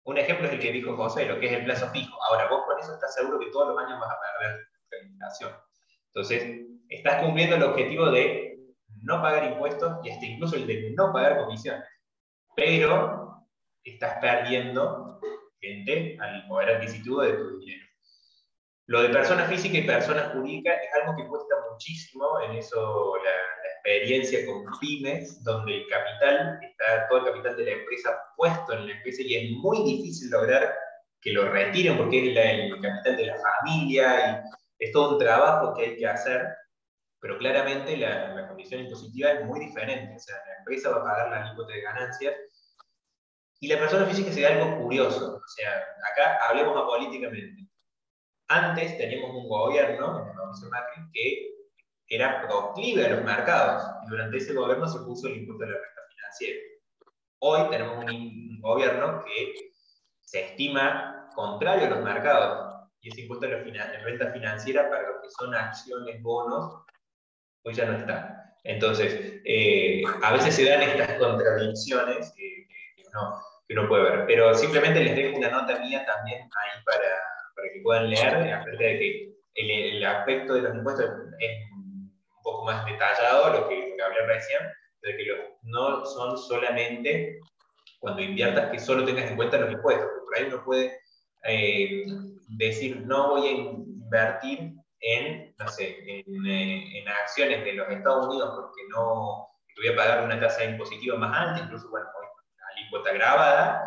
Un ejemplo es el que dijo José, lo que es el plazo fijo. Ahora, vos con eso estás seguro que todos los años vas a perder la inflación. Entonces, estás cumpliendo el objetivo de no pagar impuestos y hasta incluso el de no pagar comisiones. Pero estás perdiendo frente al poder adquisitivo de tu dinero. Lo de persona física y persona jurídica es algo que cuesta muchísimo, en eso la experiencia con pymes, donde el capital, está todo el capital de la empresa puesto en la empresa y es muy difícil lograr que lo retiren porque es el capital de la familia y es todo un trabajo que hay que hacer, pero claramente la condición impositiva es muy diferente, o sea, la empresa va a pagar la alícuota de ganancias y la persona física se da algo curioso, o sea, acá hablemos apolíticamente. Antes teníamos un gobierno, el Mauricio Macri, que era proclive a los mercados, y durante ese gobierno se puso el impuesto de la renta financiera. Hoy tenemos un gobierno que se estima contrario a los mercados, y ese impuesto de la renta financiera para lo que son acciones, bonos, hoy ya no está. Entonces, a veces se dan estas contradicciones que uno puede ver, pero simplemente les dejo una nota mía también ahí para que puedan leer, acerca de que el aspecto de los impuestos es un poco más detallado, lo que hablé recién, de que no son solamente cuando inviertas que solo tengas en cuenta los impuestos, porque por ahí uno puede decir, no voy a invertir en, no sé, en acciones de los Estados Unidos porque no voy a pagar una tasa impositiva más alta, incluso, bueno, alícuota grabada,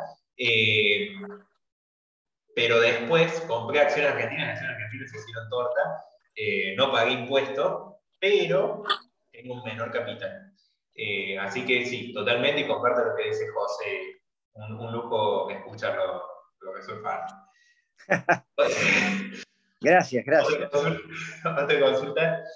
pero después compré acciones argentinas, las acciones argentinas se hicieron torta, no pagué impuestos, pero tengo un menor capital. Así que sí, totalmente, y comparto lo que dice José, un lujo escucharlo, lo que soy fan. Gracias. ¿Otra consulta?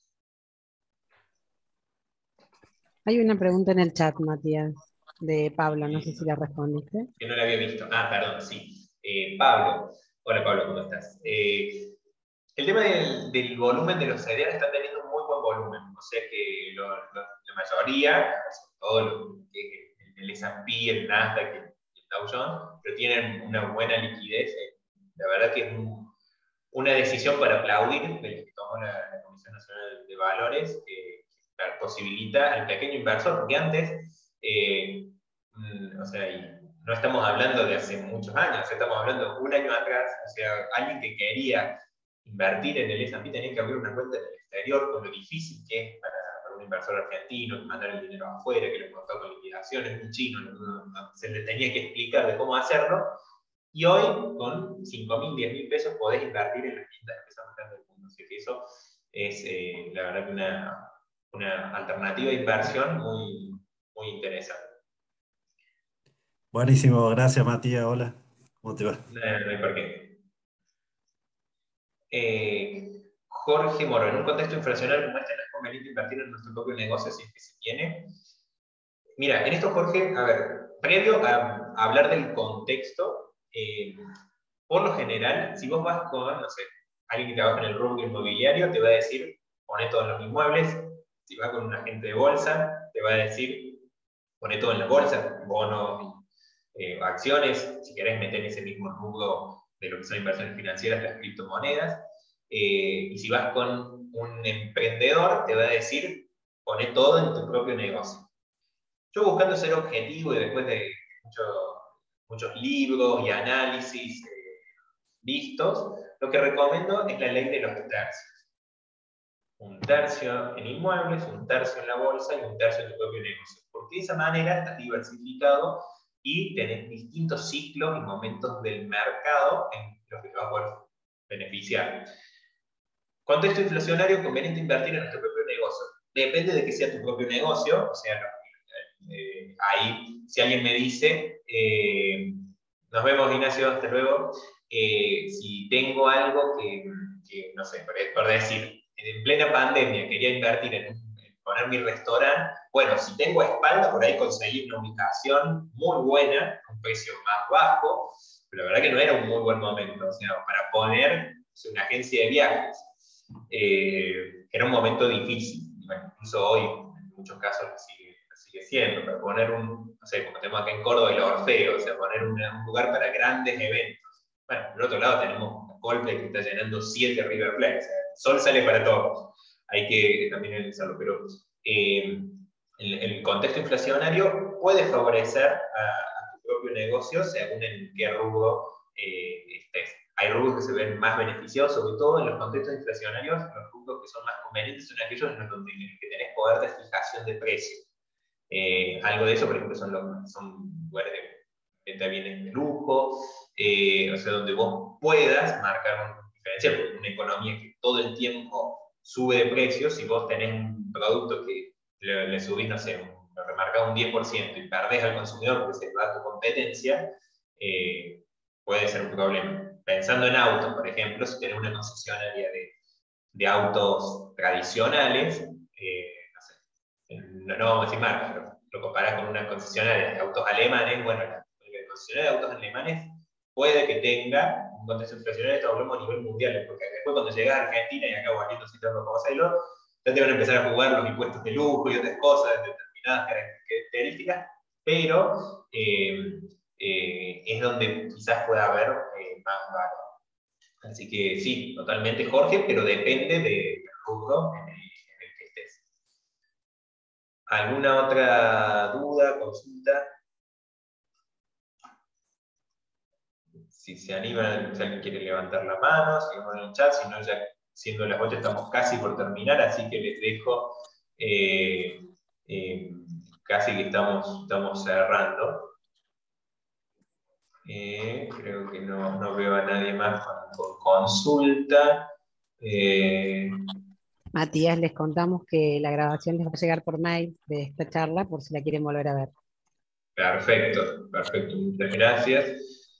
Hay una pregunta en el chat, Matías, de Pablo, no sé si la respondiste. Que no la había visto. Ah, perdón, sí. Pablo. Hola Pablo, ¿cómo estás? El tema del volumen de los CDR está teniendo un muy buen volumen. O sea que la mayoría, sobre todo el S&P, el Nasdaq y el Dow Jones, pero tienen una buena liquidez. La verdad que es una decisión para aplaudir de que tomó la Comisión Nacional de Valores, que posibilita al pequeño inversor, porque antes, o sea, no estamos hablando de hace muchos años, estamos hablando de un año atrás, o sea, alguien que quería invertir en el S&P tenía que abrir una cuenta en el exterior, con lo difícil que es para un inversor argentino, mandar el dinero afuera, que le contó con liquidaciones, un chino, se le tenía que explicar de cómo hacerlo, y hoy con 5.000, 10.000 pesos podés invertir en las distintas empresas más grandes del mundo, así que eso es la verdad que una alternativa de inversión muy, muy interesante. Buenísimo, gracias Matías, hola, ¿cómo te va? No hay por qué. Jorge Moro, en un contexto inflacionario como este, ¿no es conveniente invertir en nuestro propio negocio si es que se tiene? Mira, en esto, Jorge, a ver, previo a hablar del contexto, por lo general, si vos vas con, no sé, alguien que trabaja en el rubro inmobiliario, te va a decir, poné todo en los inmuebles. Si vas con un agente de bolsa, te va a decir, poné todo en la bolsa, bonos, acciones, si querés meter en ese mismo rubro de lo que son inversiones financieras, las criptomonedas. Y si vas con un emprendedor, te va a decir, poné todo en tu propio negocio. Yo, buscando ser objetivo y después de muchos libros y análisis vistos, lo que recomiendo es la ley de los tercios. Un tercio en inmuebles, un tercio en la bolsa y un tercio en tu propio negocio. Porque de esa manera estás diversificado y tenés distintos ciclos y momentos del mercado en los que te vas a poder beneficiar. Contexto inflacionario, conveniente invertir en nuestro propio negocio. Depende de que sea tu propio negocio, o sea, ahí, si alguien me dice, nos vemos Ignacio, hasta luego, si tengo algo que no sé, por decir, en plena pandemia quería invertir en poner mi restaurante, bueno, si tengo espalda, por ahí conseguí una ubicación muy buena, a un precio más bajo, pero la verdad que no era un muy buen momento, o sea, para poner una agencia de viajes, era un momento difícil, bueno, incluso hoy, en muchos casos, sigue sigue siendo, para poner un, no sé, como tenemos acá en Córdoba el Orfeo, o sea, poner un lugar para grandes eventos. Bueno, por otro lado tenemos Coldplay que está llenando 7 River Plate, o sea, el sol sale para todos, hay que también analizarlo, pero el contexto inflacionario puede favorecer a tu propio negocio según en qué rubro estés. Hay rubros que se ven más beneficiados, sobre todo en los contextos inflacionarios, los rubros que son más convenientes son aquellos en los donde tenés poder de fijación de precios. Algo de eso, por ejemplo, son lugares de venta de bienes de lujo, o sea, donde vos puedas marcar un diferencial, porque una economía que todo el tiempo sube de precios, si vos tenés un producto que le subís, no sé, lo remarcás un 10% y perdés al consumidor porque se va a tu competencia, puede ser un problema. Pensando en autos, por ejemplo, si tenés una concesionaria de autos tradicionales, no sé, no vamos a decir marcas, pero lo comparás con una concesionaria de autos alemanes, bueno, la concesionaria de autos alemanes puede que tenga un contexto inflacionario, esto hablamos a nivel mundial, porque después cuando llegas a Argentina y acá Guarito si te lo vamos a hacerlo, ya te van a empezar a jugar los impuestos de lujo y otras cosas de determinadas características, pero es donde quizás pueda haber más valor. Así que sí, totalmente Jorge, pero depende del rubro en el que estés. ¿Alguna otra duda, consulta? Si se animan, si alguien quiere levantar la mano, sigamos en el chat, si no, ya siendo las 8 estamos casi por terminar, así que les dejo, casi que estamos cerrando. Creo que no veo a nadie más con consulta. Matías, les contamos que la grabación les va a llegar por mail de esta charla por si la quieren volver a ver. Perfecto, perfecto, muchas gracias.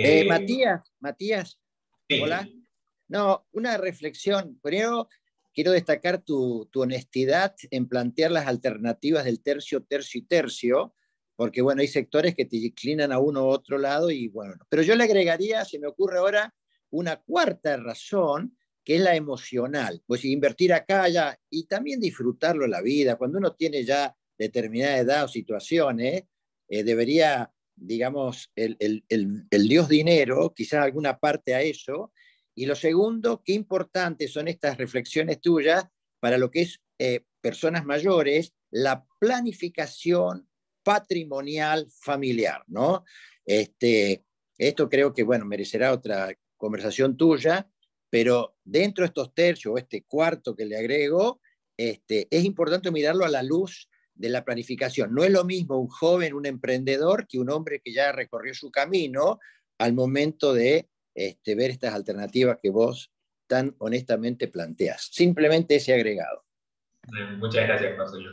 Matías, Sí. hola. No, una reflexión. Primero, quiero destacar tu honestidad en plantear las alternativas del tercio, tercio y tercio, porque bueno, hay sectores que te inclinan a uno u otro lado y bueno, pero yo le agregaría, se me ocurre ahora, una cuarta razón, que es la emocional. Pues invertir acá, allá y también disfrutarlo en la vida. Cuando uno tiene ya determinada edad o situaciones, debería, digamos, el Dios dinero, quizás alguna parte a eso. Y lo segundo, qué importantes son estas reflexiones tuyas para lo que es personas mayores, la planificación patrimonial familiar, ¿no? Esto creo que, bueno, merecerá otra conversación tuya, pero dentro de estos tercios, o este cuarto que le agrego, es importante mirarlo a la luz de la planificación. No es lo mismo un joven, un emprendedor, que un hombre que ya recorrió su camino al momento de ver estas alternativas que vos tan honestamente planteas. Simplemente ese agregado. Muchas gracias, Marcelo.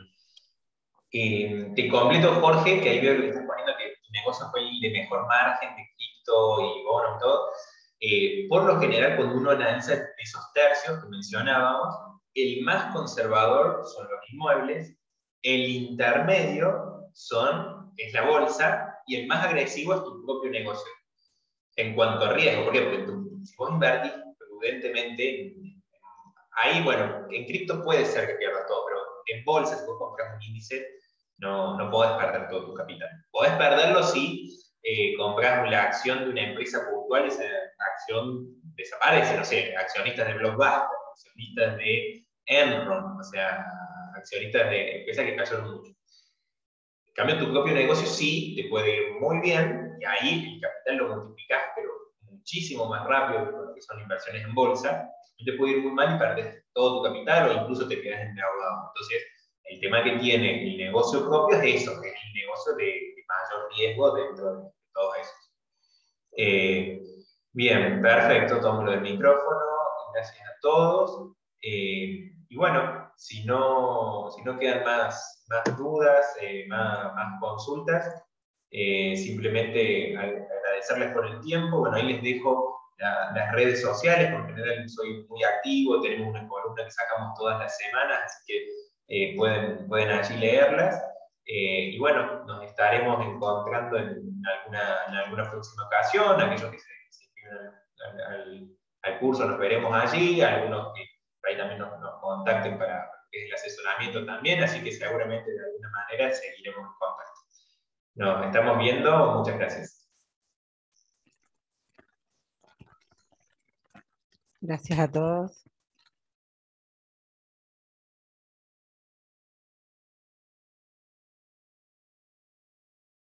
Te completo, Jorge, que ahí veo que estás poniendo que tu negocio fue el de mejor margen, de cripto y bonos y todo. Por lo general, cuando uno analiza esos tercios que mencionábamos, el más conservador son los inmuebles, el intermedio es la bolsa y el más agresivo es tu propio negocio. En cuanto a riesgo, ¿por qué? Porque si vos invertís prudentemente, ahí, bueno, en cripto puede ser que pierdas todo, pero en bolsa, si vos compras un índice, no podés perder todo tu capital. Podés perderlo si compras la acción de una empresa puntual y esa acción desaparece, no sé, accionistas de Blockbuster, accionistas de Enron, o sea, accionistas de empresas que cayeron mucho. En cambio, tu propio negocio sí te puede ir muy bien y ahí el capital lo multiplicás, pero muchísimo más rápido que lo que son inversiones en bolsa, y te puede ir muy mal y perdés todo tu capital o incluso te quedas endeudado. Entonces, el tema que tiene el negocio propio es eso, que es el negocio de mayor riesgo dentro de todos esos. Bien, perfecto, tomo lo del micrófono, gracias a todos. Y bueno, si no quedan más dudas, más consultas, simplemente agradecerles por el tiempo. Bueno, ahí les dejo las redes sociales, porque en general soy muy activo, tenemos una columna que sacamos todas las semanas, así que pueden allí leerlas. Y bueno, nos estaremos encontrando en alguna próxima ocasión, aquellos que se inscriben al curso nos veremos allí, algunos que por ahí también nos contacten para lo que es el asesoramiento asesoramiento también, así que seguramente de alguna manera seguiremos en contacto. Nos estamos viendo, muchas gracias. Gracias a todos.